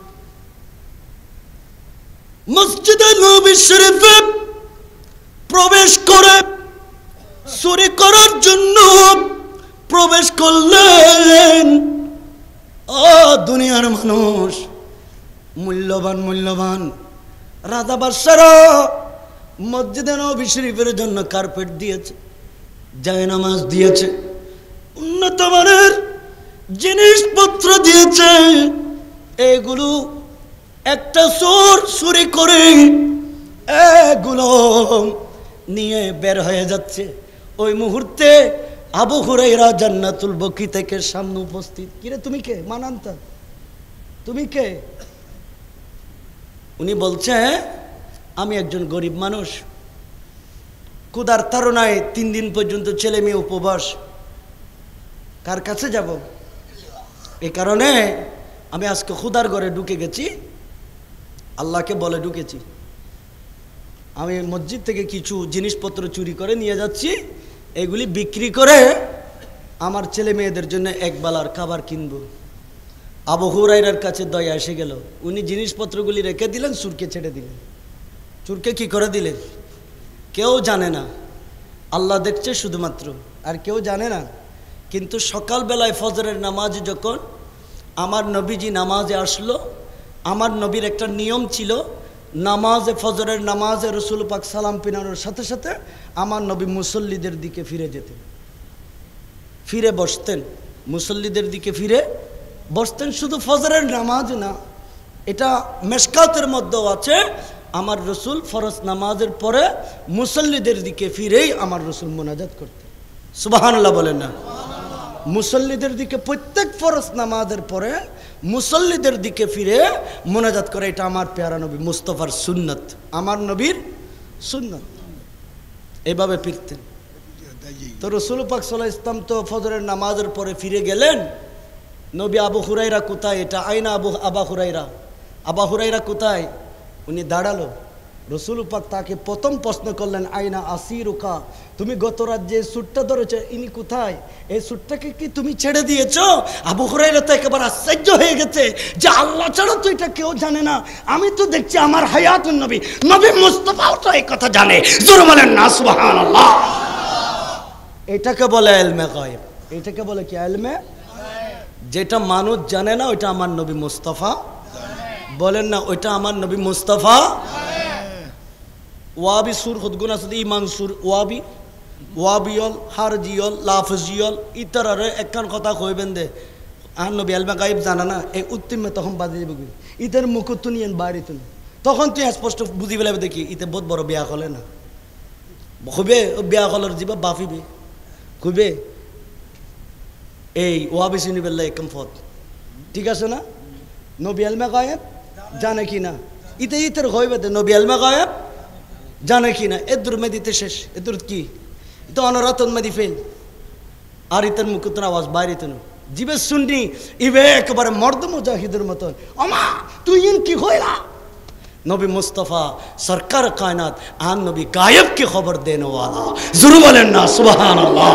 মসজিদে নববী শরীফে প্রবেশ করে চুরি করার জন্য প্রবেশ করলেন ও দুনিয়ার মানুষ মূল্যবান রাজা বাদশারা মসজিদে নববী শরীফের জন্য কার্পেট দিয়েছে জায়নামাজ দিয়েছে উন্নত মানের জিনিসপত্র দিয়েছে এগুলো একটা চোর চুরি করে এগুলো নিয়ে বের হয়ে যাচ্ছে ওই মুহূর্তে আবু হুরায়রা জান্নাতুল বকি থেকে সামনে উপস্থিত কিরে তুমি কে মানান্তা তুমি কে উনি বলছে আমি একজন গরিব মানুষ, ক্ষুধার তাড়নায় 3 দিন পর্যন্ত ছেলে মেয়ে উপবাস, কার কাছে যাব? এই কারণে আমি আজকে ক্ষুধার ঘরে ঢুকে গেছি, আল্লাহকে বলে ঢুকেছি। আমি মসজিদ থেকে কিছু জিনিসপত্র চুরি করে নিয়ে যাচ্ছি, এগুলি বিক্রি করে আমার ছেলে মেয়েদের জন্য একবেলার খাবার কিনব। আবু হুরায়রার কাছে দয়া এসে গেল, উনি জিনিসপত্রগুলি রেখে দিলেন, চুরকে ছেড়ে দিলেন। চুরকে কি করে দিলেন কেউ জানে না, আল্লাহ দেখছে শুধুমাত্র, আর কেউ জানে না। কিন্তু সকালবেলায় ফজরের নামাজে যখন আমার নবীজি নামাজে আসলো, আমার নবীর একটা নিয়ম ছিল, নামাজে ফজরের নামাজে রসুল পাক সালাম পিনানোর সাথে সাথে আমার নবী মুসল্লিদের দিকে ফিরে যেতেন, ফিরে বসতেন, মুসল্লিদের দিকে ফিরে বসতেন। শুধু ফজরের নামাজ না, এটা মেশকাতের মধ্যেও আছে, আমার রসুল ফরজ নামাজের পরে মুসল্লিদের দিকে ফিরেই আমার রসুল মোনাজাত করতেন। সুবহানাল্লাহ বলেন না? মুসল্লিদের দিকে প্রত্যেক ফরজ নামাজের পরে মুসল্লিদের দিকে ফিরে মোনাজাত করে, এটা আমার পেয়ারা নবী মুস্তাফার সুন্নত, আমার নবীর সুন্নত। এভাবে ফিরতেন। তো রসুল পাক সাল্লাল্লাহু আলাইহি ওয়াসাল্লাম তো ফজরের নামাজের পরে ফিরে গেলেন। নবী আবু হুরায়রা কোথায়? এটা আইনা আবা হুরায়রা, আবা হুরায়রা কোথায়? উনি দাঁড়ালো। রসুল পাক তাকে প্রথম প্রশ্ন করলেন, আইনা আসিরুকা, তুমি গত রাত যে সুটটা ধরেছো ইনি কোথায়? এই সুটটাকে কি তুমি ছেড়ে দিয়েছো? আবু হুরায়রা তো একেবারে আশ্চর্য হয়ে গেছে যে আল্লাহ ছাড়া তো এটা কেউ জানে না, আমি তো দেখছি আমার হায়াতুন নবী, নবী মুস্তাফাও তো এই কথা জানে। জোরে বলেন না সুবহানাল্লাহ। এটাকে বলে ইলমে গায়ব। এটাকে বলে কি? ইলমে। যেটা মানুষ জানে না ওইটা আমার নবী মুস্তাফা বলেন না, ওইটা আমার নবী মুস্তাফা। ওয়াবি সুর খুদগুন আছে ইমান সুর, ওয়াবি ওয়াবিয়ল হারজিয়ল লাফজিয়ল ইতারে একখান কথা কইবেন দে আর নবী ইলমে গায়ব জানা না, এই উত্তিমে তখন বাজে যাবে ইতার মুকুত নিয়েন বাড়ি তুন, তখন তুই স্পষ্ট বুঝি পেলাবে দেখি ইতে বহুত বড় বিয়া হলে না খুবে বিয়া হলের যাবা বাফিবে খুবে এই ওয়াবি সিনিবেল্লা একম ফত, ঠিক আছে না? নবী ইলমে গায়ব জানে কি না? ইতে ইতের হইবে নবী ইলমে গায়ব জানে কি না? এদুর মেদিতে শেষ, এদুর কি তো অনরাতন মেদি ফেল, আর ইতের মুকুতন আওয়াজ বাইরে তো জিবে শুননি ইবে একেবারে মর্দ মুজাহিদের মতন, আমা তুই ইন কি হইলা? নবী মুস্তাফা সরকার কায়নাত আন নবী গায়েব की খবর দেনে वाला, জরুর বলেন না সুবহানাল্লাহ।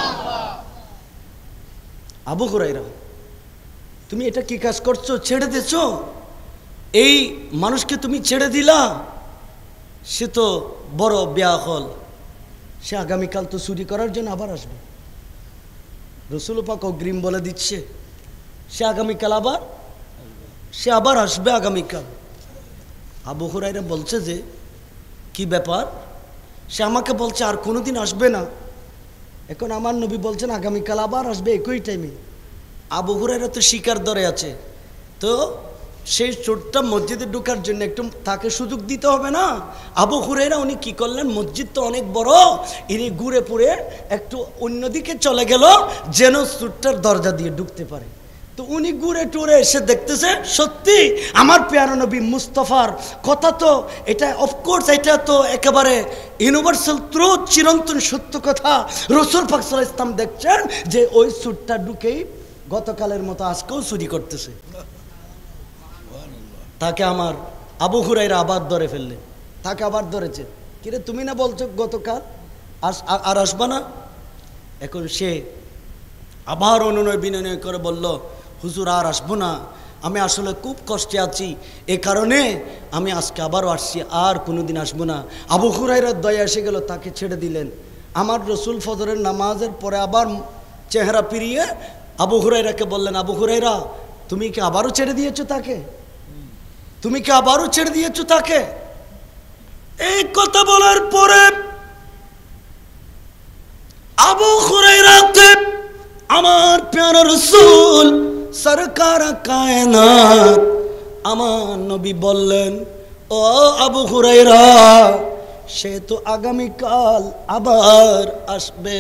আবু হুরায়রা, তুমি এটা কি কাজ করছো? ছেড়ে দিয়েছো? এই মানুষকে তুমি ছেড়ে দিলা, সে তো বড় ব্যাহল, সে আগামীকাল তো চুরি করার জন্য আবার আসবে। রসুল পাক অগ্রিম বলে দিচ্ছে সে আগামীকাল আবার আসবে আগামীকাল। আবু হুরায়রা বলছে যে কি ব্যাপার? সে আমাকে বলছে আর কোনোদিন আসবে না, এখন আমার নবী বলছেন আগামীকাল আবার আসবে একই টাইমে। আবু হুরায়রা তো শিকার ধরে আছে, তো সেই চোরটা মসজিদে ঢোকার জন্য একটু তাকে সুযোগ দিতে হবে না? আবু হুরায়রা উনি কি করলেন, মসজিদ তো অনেক বড়, ইনি ঘুরে পুরে একটু অন্যদিকে চলে গেল যেন চোরটার দরজা দিয়ে ঢুকতে পারে। তো উনি ঘুরে টুরে এসে দেখতেছে সত্যি আমার প্যারা নবী মুস্তাফার কথা তো এটা, অফকোর্স এটা তো একেবারে ইউনিভার্সাল ট্রুথ, চিরন্তন সত্য কথা। রসুল পাক সাল্লাল্লাহু আলাইহি ওয়াসাল্লাম দেখছেন যে ওই চোরটা ঢুকেই গতকালের মতো আজকেও চুরি করতেছে। তাকে আমার আবু হুরায়রা আবার ধরে ফেললেন, তাকে আবার ধরেছে, কিরে তুমি না বলছো গতকাল আর আসবা না? এখন সে আবার অনুনয় বিনয় করে বলল, হুজুর আর আসবো না, আমি আসলে খুব কষ্টে আছি, এ কারণে আমি আজকে আবারও আসছি, আর কোনোদিন আসবো না। আবু হুরায়রার দয়া এসে গেল, তাকে ছেড়ে দিলেন। আমার রসুল ফজরের নামাজের পরে আবার চেহারা ফিরিয়ে আবু হুরায়রাকে বললেন, আবু হুরায়রা তুমি কি আবারও ছেড়ে দিয়েছো তাকে? তুমি কি আবারও ছেড়ে দিয়েছো তাকে? এই কথা বলার পরে আবু হুরায়রাকে আমার প্যারা রাসূল সরকার কায়নাত আমার নবী বললেন, ও আবু হুরায়রা সে তো আগামীকাল আবার আসবে,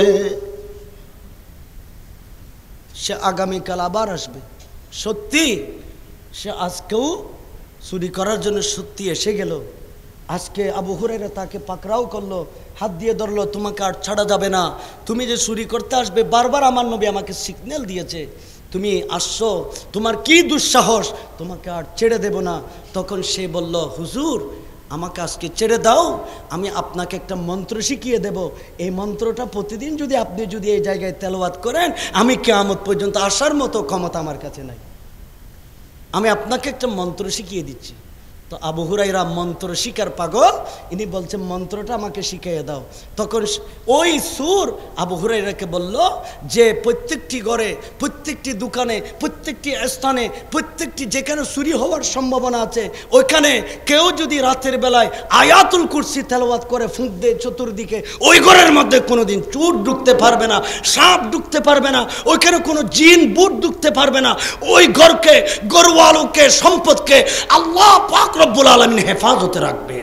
সে আগামীকাল আবার আসবে। সত্যি সে আজকেও চুরি করার জন্য সত্যি এসে গেল। আজকে আবু হুরায়রা তাকে পাকড়াও করলো, হাত দিয়ে ধরলো, তোমাকে আর ছাড়া যাবে না, তুমি যে চুরি করতে আসবে, বারবার আমার নবী আমাকে সিগন্যাল দিয়েছে, তুমি আসছো, তোমার কি দুঃসাহস, তোমাকে আর ছেড়ে দেব না। তখন সে বলল, হুজুর আমাকে আজকে ছেড়ে দাও, আমি আপনাকে একটা মন্ত্র শিখিয়ে দেব, এই মন্ত্রটা প্রতিদিন আপনি যদি এই জায়গায় তেলাওয়াত করেন, আমি কিয়ামত পর্যন্ত আসার মতো ক্ষমতা আমার কাছে নাই, আমি আপনাকে একটা মন্ত্র শিখিয়ে দিচ্ছি। তো আবু হুরায়রা মন্ত্র শিকার পাগল, ইনি বলছে মন্ত্রটা আমাকে শিখিয়ে দাও। তখন ওই সুর আবু হুরায়রাকে বলল যে প্রত্যেকটি ঘরে, প্রত্যেকটি দোকানে, প্রত্যেকটি স্থানে, প্রত্যেকটি যেখানে চুরি হওয়ার সম্ভাবনা আছে, ওইখানে কেউ যদি রাতের বেলায় আয়াতুল কুরসি তেলাওয়াত করে ফুঁক দেয় চতুর্দিকে, ওই ঘরের মধ্যে কোনোদিন চোর ঢুকতে পারবে না, সাপ ঢুকতে পারবে না, ওইখানে কোনো জিন ভূত ঢুকতে পারবে না, ওই ঘরকে, গরুয়ালুকে, সম্পদকে আল্লাহ পাক রব্বুল আলামিন হেফাজতে রাখবেন।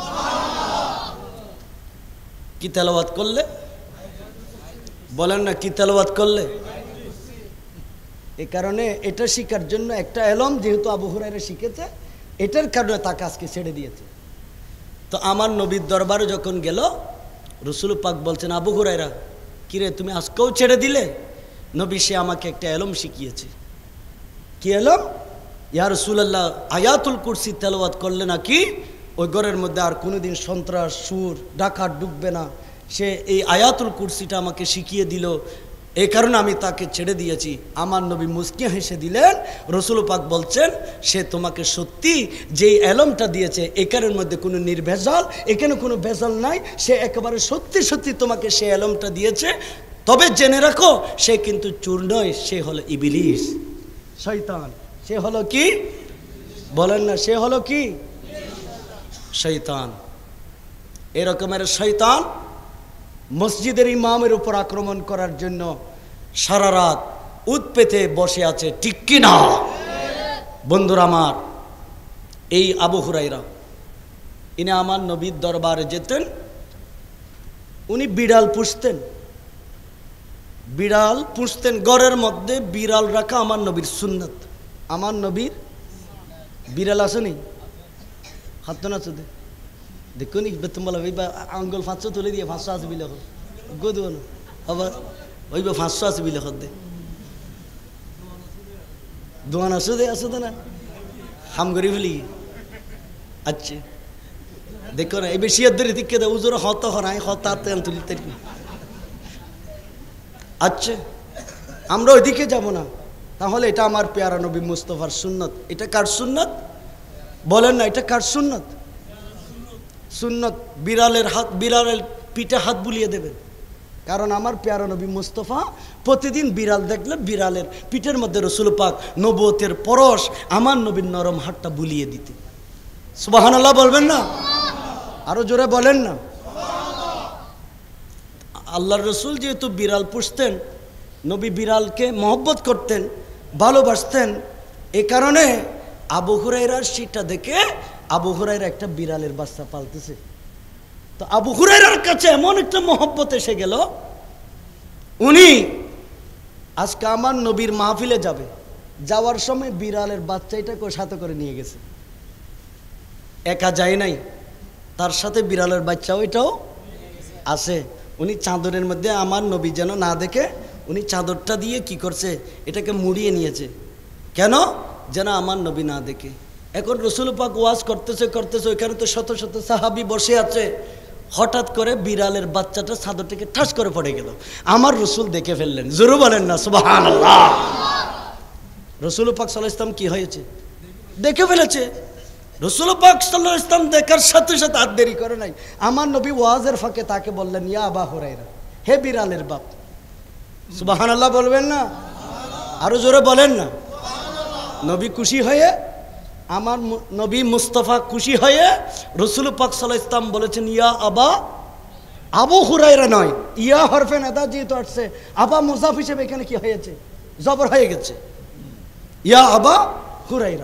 কি তেলাওয়াত করলে? বলেন না, কি তেলাওয়াত করলে? এই কারণে এটা শিখার জন্য একটা এলম, যেহেতু আবু হুরায়রা শিখেছে, এটার কারণে তাকে আজকে ছেড়ে দিয়েছে। তো আমার নবীর দরবারে যখন গেল, রসুল পাক বলছেন, আবু হুরায়রা কিরে তুমি আজকেও ছেড়ে দিলে? নবী, সে আমাকে একটা এলম শিখিয়েছে। কি এলম? ইয়া রাসূলুল্লাহ, আয়াতুল কুরসি তেলাওয়াত করলে নাকি ওই ঘরের মধ্যে আর কোনোদিন সন্ত্রাস, সুর, ডাকাত ঢুকবে না। সে এই আয়াতুল কুরসিটা আমাকে শিখিয়ে দিল, এই কারণে আমি তাকে ছেড়ে দিয়েছি। আমার নবী মুস্কি হেসে দিলেন। রসুল পাক বলছেন, সে তোমাকে সত্যি যেই এলমটা দিয়েছে, এখানের মধ্যে কোনো নির্ভেজাল, এখানে কোনো ভেজাল নাই, সে একেবারে সত্যি সত্যি তোমাকে সে এলমটা দিয়েছে। তবে জেনে রাখো, সে কিন্তু চোর নয়, সে হলো ইবলিস, শয়তান। সে হলো কি? বলেন না, সে হলো কি? শয়তান। এরকমের শয়তান মসজিদের ইমামের উপর আক্রমণ করার জন্য সারা রাত উত পেতে বসে আছে, ঠিক কি না বন্ধুরা আমার? এই আবু হুরায়রা, ইনি আমার নবীর দরবারে যেতেন, উনি বিড়াল পুষতেন। বিড়াল পুষতেন, ঘরের মধ্যে বিড়াল রাখা আমার নবীর সুন্নত। আমার নবীর বিড়াল আসেনি, হাত না চুদে দেখুন, বেতন বলা ওই আঙ্গুল 500 তুলে দিয়ে 500 আছে বিলে গো দেব না, আবার ওই 500 আছে বিলে দে দোয়ান আসো দে, আসো না হাম করি ফেলি। আচ্ছা দেখো না, এই বেশি ধরে দিকে দেয় উজোর হত হরাই হতাতে তুলিতে। আচ্ছা আমরা ওইদিকে যাব না, তাহলে এটা আমার পেয়ারা নবী মুস্তফার সুন্নত। এটা কার সুন্নত? বলেন না, এটা কার সুন্নত? সুন্নত। বিড়ালের হাত, বিড়ালের পিঠে হাত বুলিয়ে দেবেন, কারণ আমার পেয়ারা নবী মুস্তফা প্রতিদিন বিড়াল দেখলে বিড়ালের পিঠের মধ্যে রসুল পাক নবুয়তের পরশ আমার নবীর নরম হাতটা বুলিয়ে দিতে। সুবহানাল্লাহ বলবেন না? আরো জোরে বলেন না। আল্লাহর রসুল যেহেতু বিড়াল পুষতেন, নবী বিড়ালকে মহব্বত করতেন, ভালোবাসতেন, এ কারণে আবু হুরায়রার সেটা দেখে আবু হুরায়রা একটা বিড়ালের বাচ্চা পালতেছে। তো আবু হুরায়রার কাছে এমন একটা মহব্বত এসে গেল, উনি আজকে আমার নবীর মাহফিলে যাবে, যাওয়ার সময় বিড়ালের বাচ্চাটাকে সাথে করে নিয়ে গেছে। একা যায় নাই, তার সাথে বিড়ালের বাচ্চা ওইটাও আছে। উনি চাদরের মধ্যে আমার নবী যেন না দেখে, উনি চাদরটা দিয়ে কি করছে, এটাকে মুড়িয়ে নিয়েছে। কেন? যেন আমার নবী না দেখে। এখন রসুল পাক ওয়াজ করতেছে করতেছে, ওইখানে তো শত শত সাহাবী বসে আছে। হঠাৎ করে বিড়ালের বাচ্চাটা চাদরটাকে ঠাস করে পড়ে গেল, আমার রসুল দেখে ফেললেন। জোরে বলেন না সুবহানাল্লাহ। রসুল পাক সাল্লাল্লাহু আলাইহি ওয়াসাল্লাম কি হয়েছে, দেখে ফেলেছে। রসুল পাক সাল্লাল্লাহু আলাইহি ওয়াসাল্লাম দেখার সাথে সাথে আর দেরি করে নাই, আমার নবী ওয়াজের ফাঁকে তাকে বললেন, ইয়া আবা হুরায়রা, হে বিড়ালের বাপ। সুবহানাল্লাহ বলবেন না? আরো জোরে বলেন না। নবী খুশি হয়ে, আমার নবী মুস্তাফা খুশি হয়ে রসুল পাক সাল্লাল্লাহু আলাইহি ওয়াসাল্লাম বলেছেন, ইয়া আবা, আবু হুরায়রা নয়, ইয়া হরফে নেদা যেহেতু আসছে, আবা মুজাফ হিসেবে এখানে কি হয়েছে, জবর হয়ে গেছে। ইয়া আবা হুরায়রা,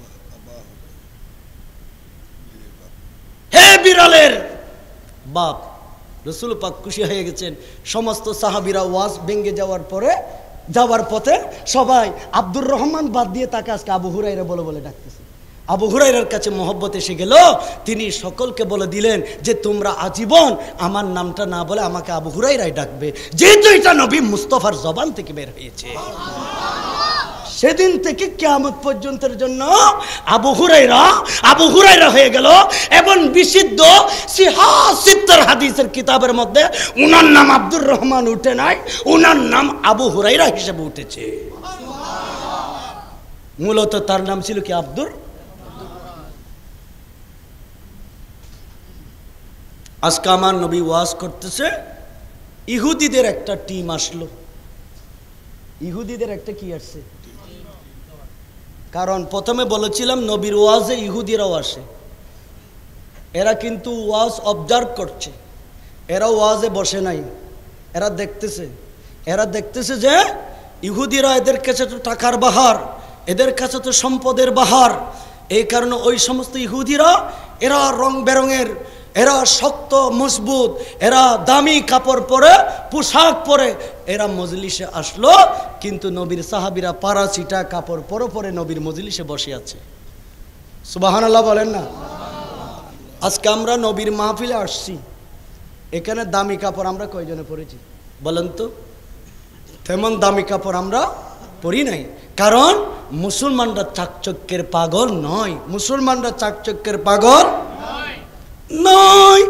হে বিড়ালের বাপ। রসুল পাক খুশি হয়ে গেছেন। সমস্ত সাহাবীরা ওয়াজ ভেঙে যাওয়ার পরে, যাওয়ার পথে সবাই আব্দুর রহমান বাদ দিয়ে তাকে আজকে আবু হুরায়রা বলে বলে ডাকতেছে। আবু হুরায়রার কাছে মহব্বত এসে গেল, তিনি সকলকে বলে দিলেন যে তোমরা আজীবন আমার নামটা না বলে আমাকে আবু হুরায়রাই ডাকবে, যেহেতু এটা নবী মুস্তাফার জবান থেকে বের হয়েছে। সেদিন থেকে কিয়ামত পর্যন্তের জন্য আবু হুরায়রা হয়ে গেল। এবং বিশুদ্ধ সিত্তার হাদিসের কিতাবের মধ্যে উনার নাম আব্দুর রহমান উঠে নাই, উনার নাম আবু হুরায়রা হিসেবে উঠেছে। মূলত তার নাম ছিল কি? আব্দুর। আজকে আমার নবী ওয়াজ করতেছে, ইহুদিদের একটা টিম আসলো। ইহুদিদের একটা কি আসছে? কারণ প্রথমে বলেছিলাম নবীর ওয়াজে ইহুদিরাও আসে, এরা কিন্তু ওয়াজ অবজার্ভ করছে, এরা ওয়াজে বসে নাই, এরা দেখতেছে যে ইহুদিরা, এদের কাছে তো টাকার বাহার, এদের কাছে তো সম্পদের বাহার। এই কারণে ওই সমস্ত ইহুদিরা, এরা রং বেরঙের, এরা শক্ত মজবুত, এরা দামি কাপড় পরে, পোশাক পরে এরা মজলিসে আসলো। কিন্তু নবীর সাহাবীরা পারাচিটা কাপড় পরে পরে নবীর মজলিসে বসে আছে। সুবহানাল্লাহ বলেন না? আজকে আমরা নবীর মাহফিলে আসছি, এখানে দামি কাপড় আমরা কয়জনে পরেছি বলেন তো? তেমন দামি কাপড় আমরা পরি নাই, কারণ মুসলমানরা চাকচক্যের পাগল নয়। মুসলমানরা চাকচক্যের পাগল নয়।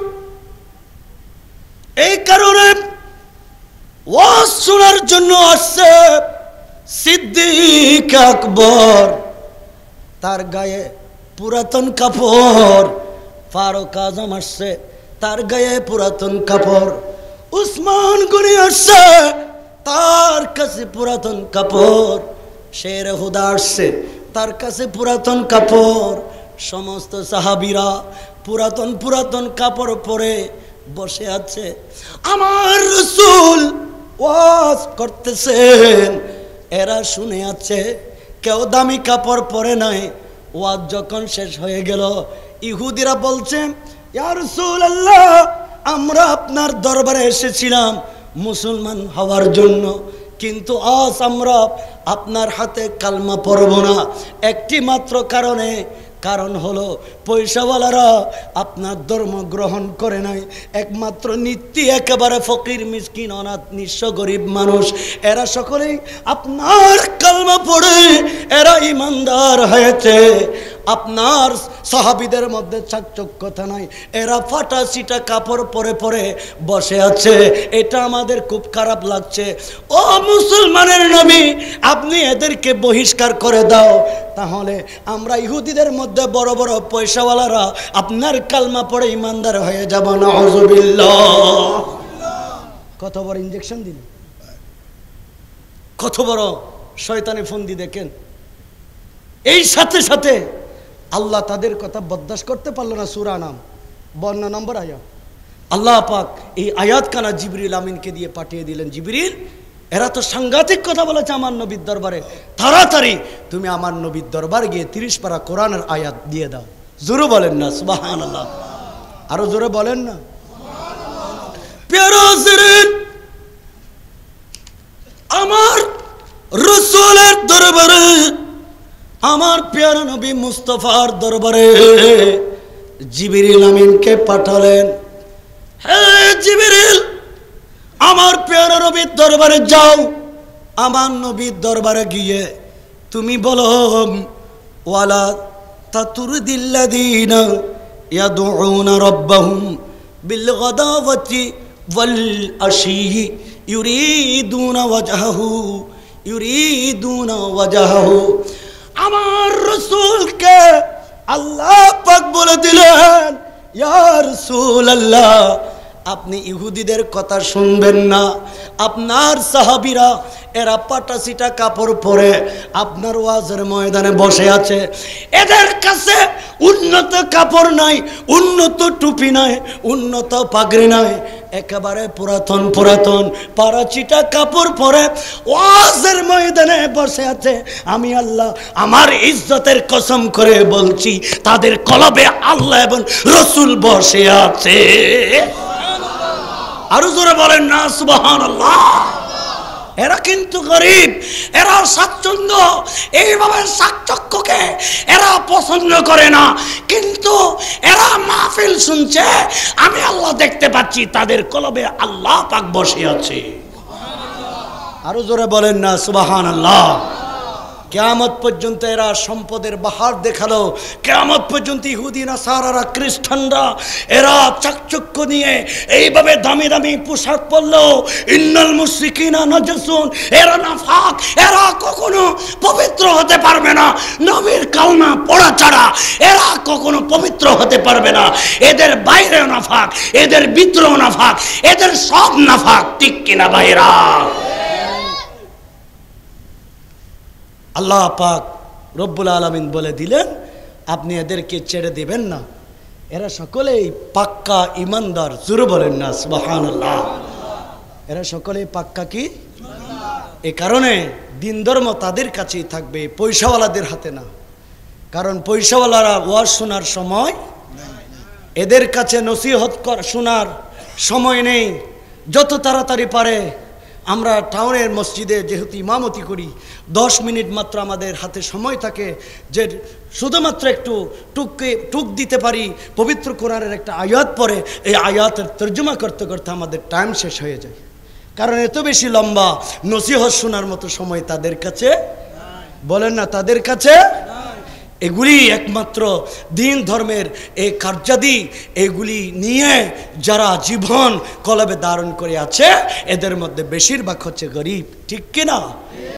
এই কারণে ওয়াজ শোনার জন্য আসছে সিদ্দিক আকবর, তার গায়ে পুরাতন কাপড়। ফারুক আজম আসছে, তার গায়ে পুরাতন কাপড়। উসমান গনি আসছে, তার কাছে পুরাতন কাপড়। শের হুদা আসছে, তার কাছে পুরাতন কাপড়। সমস্ত সাহাবীরা পুরাতন কাপড় পরে বসে আছে। আমার রাসূল ওয়াজ করতেছেন, এরা শুনে আছে, কেউ দামি কাপড় পরে নাই। ওয়াজ যখন শেষ হয়ে গেল, ইহুদিরা বলছে, ইয়া রাসূলুল্লাহ, আমরা আপনার দরবারে এসেছিলাম মুসলমান হওয়ার জন্য, কিন্তু আজ আমরা আপনার হাতে কালমা পড়ব না একটি মাত্র কারণে। কারণ হলো পয়সাওয়ালারা আপনার ধর্ম গ্রহণ করে নাই। একমাত্র নীতি একেবারে ফকির, মিসকিন, অনাথ, নিঃস্ব, গরিব মানুষ, এরা সকলেই আপনার কালমা পড়ে এরা ইমানদার হয়েছে। আপনার সাহাবীদের মধ্যে চাকচক্যতা নাই, এরা ফাটা সিটা কাপড় পরে পরে বসে আছে। এটা আমাদের খুব খারাপ লাগছে। ও মুসলমানের নবী, আপনি এদেরকে বহিষ্কার করে দাও, তাহলে আমরা ইহুদিদের মধ্যে বড় বড় পয়সাওয়ালারা আপনার কালমা পড়ে ইমানদার হয়ে যাব। নাউযুবিল্লাহ। কত বড় ইনজেকশন দিল, কত বড় শয়তানি ফন্দি দেখেন। এই সাথে সাথে আল্লাহ তাদের কথা বরদাস্ত করতে পারল না। সূরা নাম 52 নম্বর আয়াত। আল্লাহ পাক এই আয়াত কানা জিবরিল আমিনকে দিয়ে পাঠিয়ে দিলেন, জিবরিল, এরা তো সাংঘাতিক কথা বলেছে আমার নবীর দরবারে, তাড়াতাড়ি তুমি আমার নবীর দরবারে গিয়ে 30 পারা কোরআনের আয়াত দিয়ে দাও। জোরে বলেন না সুবহানাল্লাহ, আরো জোরে বলেন না সুবহানাল্লাহ। আমার রাসূলের দরবারে, আমার প্যারা নবী মুস্তাফার দরবারে জিবরিল আমিনকে পাঠালেন। হে জিবরিল, আমার প্যারা নবীর দরবারে যাও। আমার নবীর দরবারে গিয়ে তুমি বলো, ওয়ালা তাতুরদিল্লাযীনা ইয়াদউনা রাব্বাহুম বিল গাদাওয়াতি ওয়াল আশি ইউরিদুনা ওয়াজহাহু। আমার রাসূলকে আল্লাহ পাক বলে দিলেন, ইয়া রাসূলুল্লাহ, আপনি ইহুদিদের কথা শুনবেন না। আপনার সাহাবীরা এরা পাটাসিটা কাপড় পরে আপনার ওয়াজের ময়দানে বসে আছে। এদের কাছে উন্নত কাপড় নাই, উন্নত টুপি নাই, উন্নত পাগড়ি নাই, একেবারে পুরাতন পারাচিটা কাপড় পরে ওয়াজের ময়দানে বসে আছে। আমি আল্লাহ আমার ইজ্জতের কসম করে বলছি, তাদের কলবে আল্লাহ এবং রাসূল বসে আছে। আরো জোরে বলেন না সুবহানাল্লাহ। এরা কিন্তু গরিব, এরা স্বাচ্ছন্দ্য, এইভাবে চাকচক্যকে এরা পছন্দ করে না। কিন্তু এরা মাহফিল শুনছে, আমি আল্লাহ দেখতে পাচ্ছি তাদের কলবে আল্লাহ পাক বসে আছে। আরো জোরে বলেন না সুবহানাল্লাহ। কিয়ামত পর্যন্ত এরা সম্পদের বাহার দেখালো। কিয়ামত পর্যন্ত ইহুদি নাসারারা খ্রিস্টানরা এরা চাকচক্য নিয়ে এইভাবে দামি দামি পোশাক পরলো। ইন্নাল মুশরিকিনা নাজাসুন, এরা নাফাক, এরা কখনো পবিত্র হতে পারবে না। নবীর কালমা পড়া ছাড়া এরা কখনো পবিত্র হতে পারবে না। এদের বাইরেও নাফাক, এদের ভিতরেও নাফাক, এদের সব নাফাক। ঠিক কিনা ভাইরা? আল্লাহ পাক রব্বুল আলামিন বলে দিলেন, আপনি এদেরকে ছেড়ে দিবেন না, এরা সকলেই পাক্কা ইমানদার। জোরে বলেন না সুবহানাল্লাহ। এরা সকলেই পাক্কা কি? এই কারণে দিন ধর্ম তাদের কাছেই থাকবে, পয়সাওয়ালাদের হাতে না। কারণ পয়সাওয়ালারা ওয়াজ শোনার সময়, এদের কাছে নসিহত শোনার সময় নেই। যত তাড়াতাড়ি পারে আমরা টাউনের মসজিদে যেহেতু ইমামতি করি, 10 মিনিট মাত্র আমাদের হাতে সময় থাকে, যে শুধুমাত্র একটু টুক দিতে পারি। পবিত্র কোরআনের একটা আয়াত পড়ে এই আয়াতের তর্জমা করতে করতে আমাদের টাইম শেষ হয়ে যায়। কারণ এত বেশি লম্বা নসিহত শোনার মতো সময় তাদের কাছে, বলেন না তাদের কাছে। এগুলি একমাত্র দিন ধর্মের এই কার্যাদি, এগুলি নিয়ে যারা জীবন কলবে ধারণ করে আছে, এদের মধ্যে বেশিরভাগ হচ্ছে গরিব। ঠিক কিনা?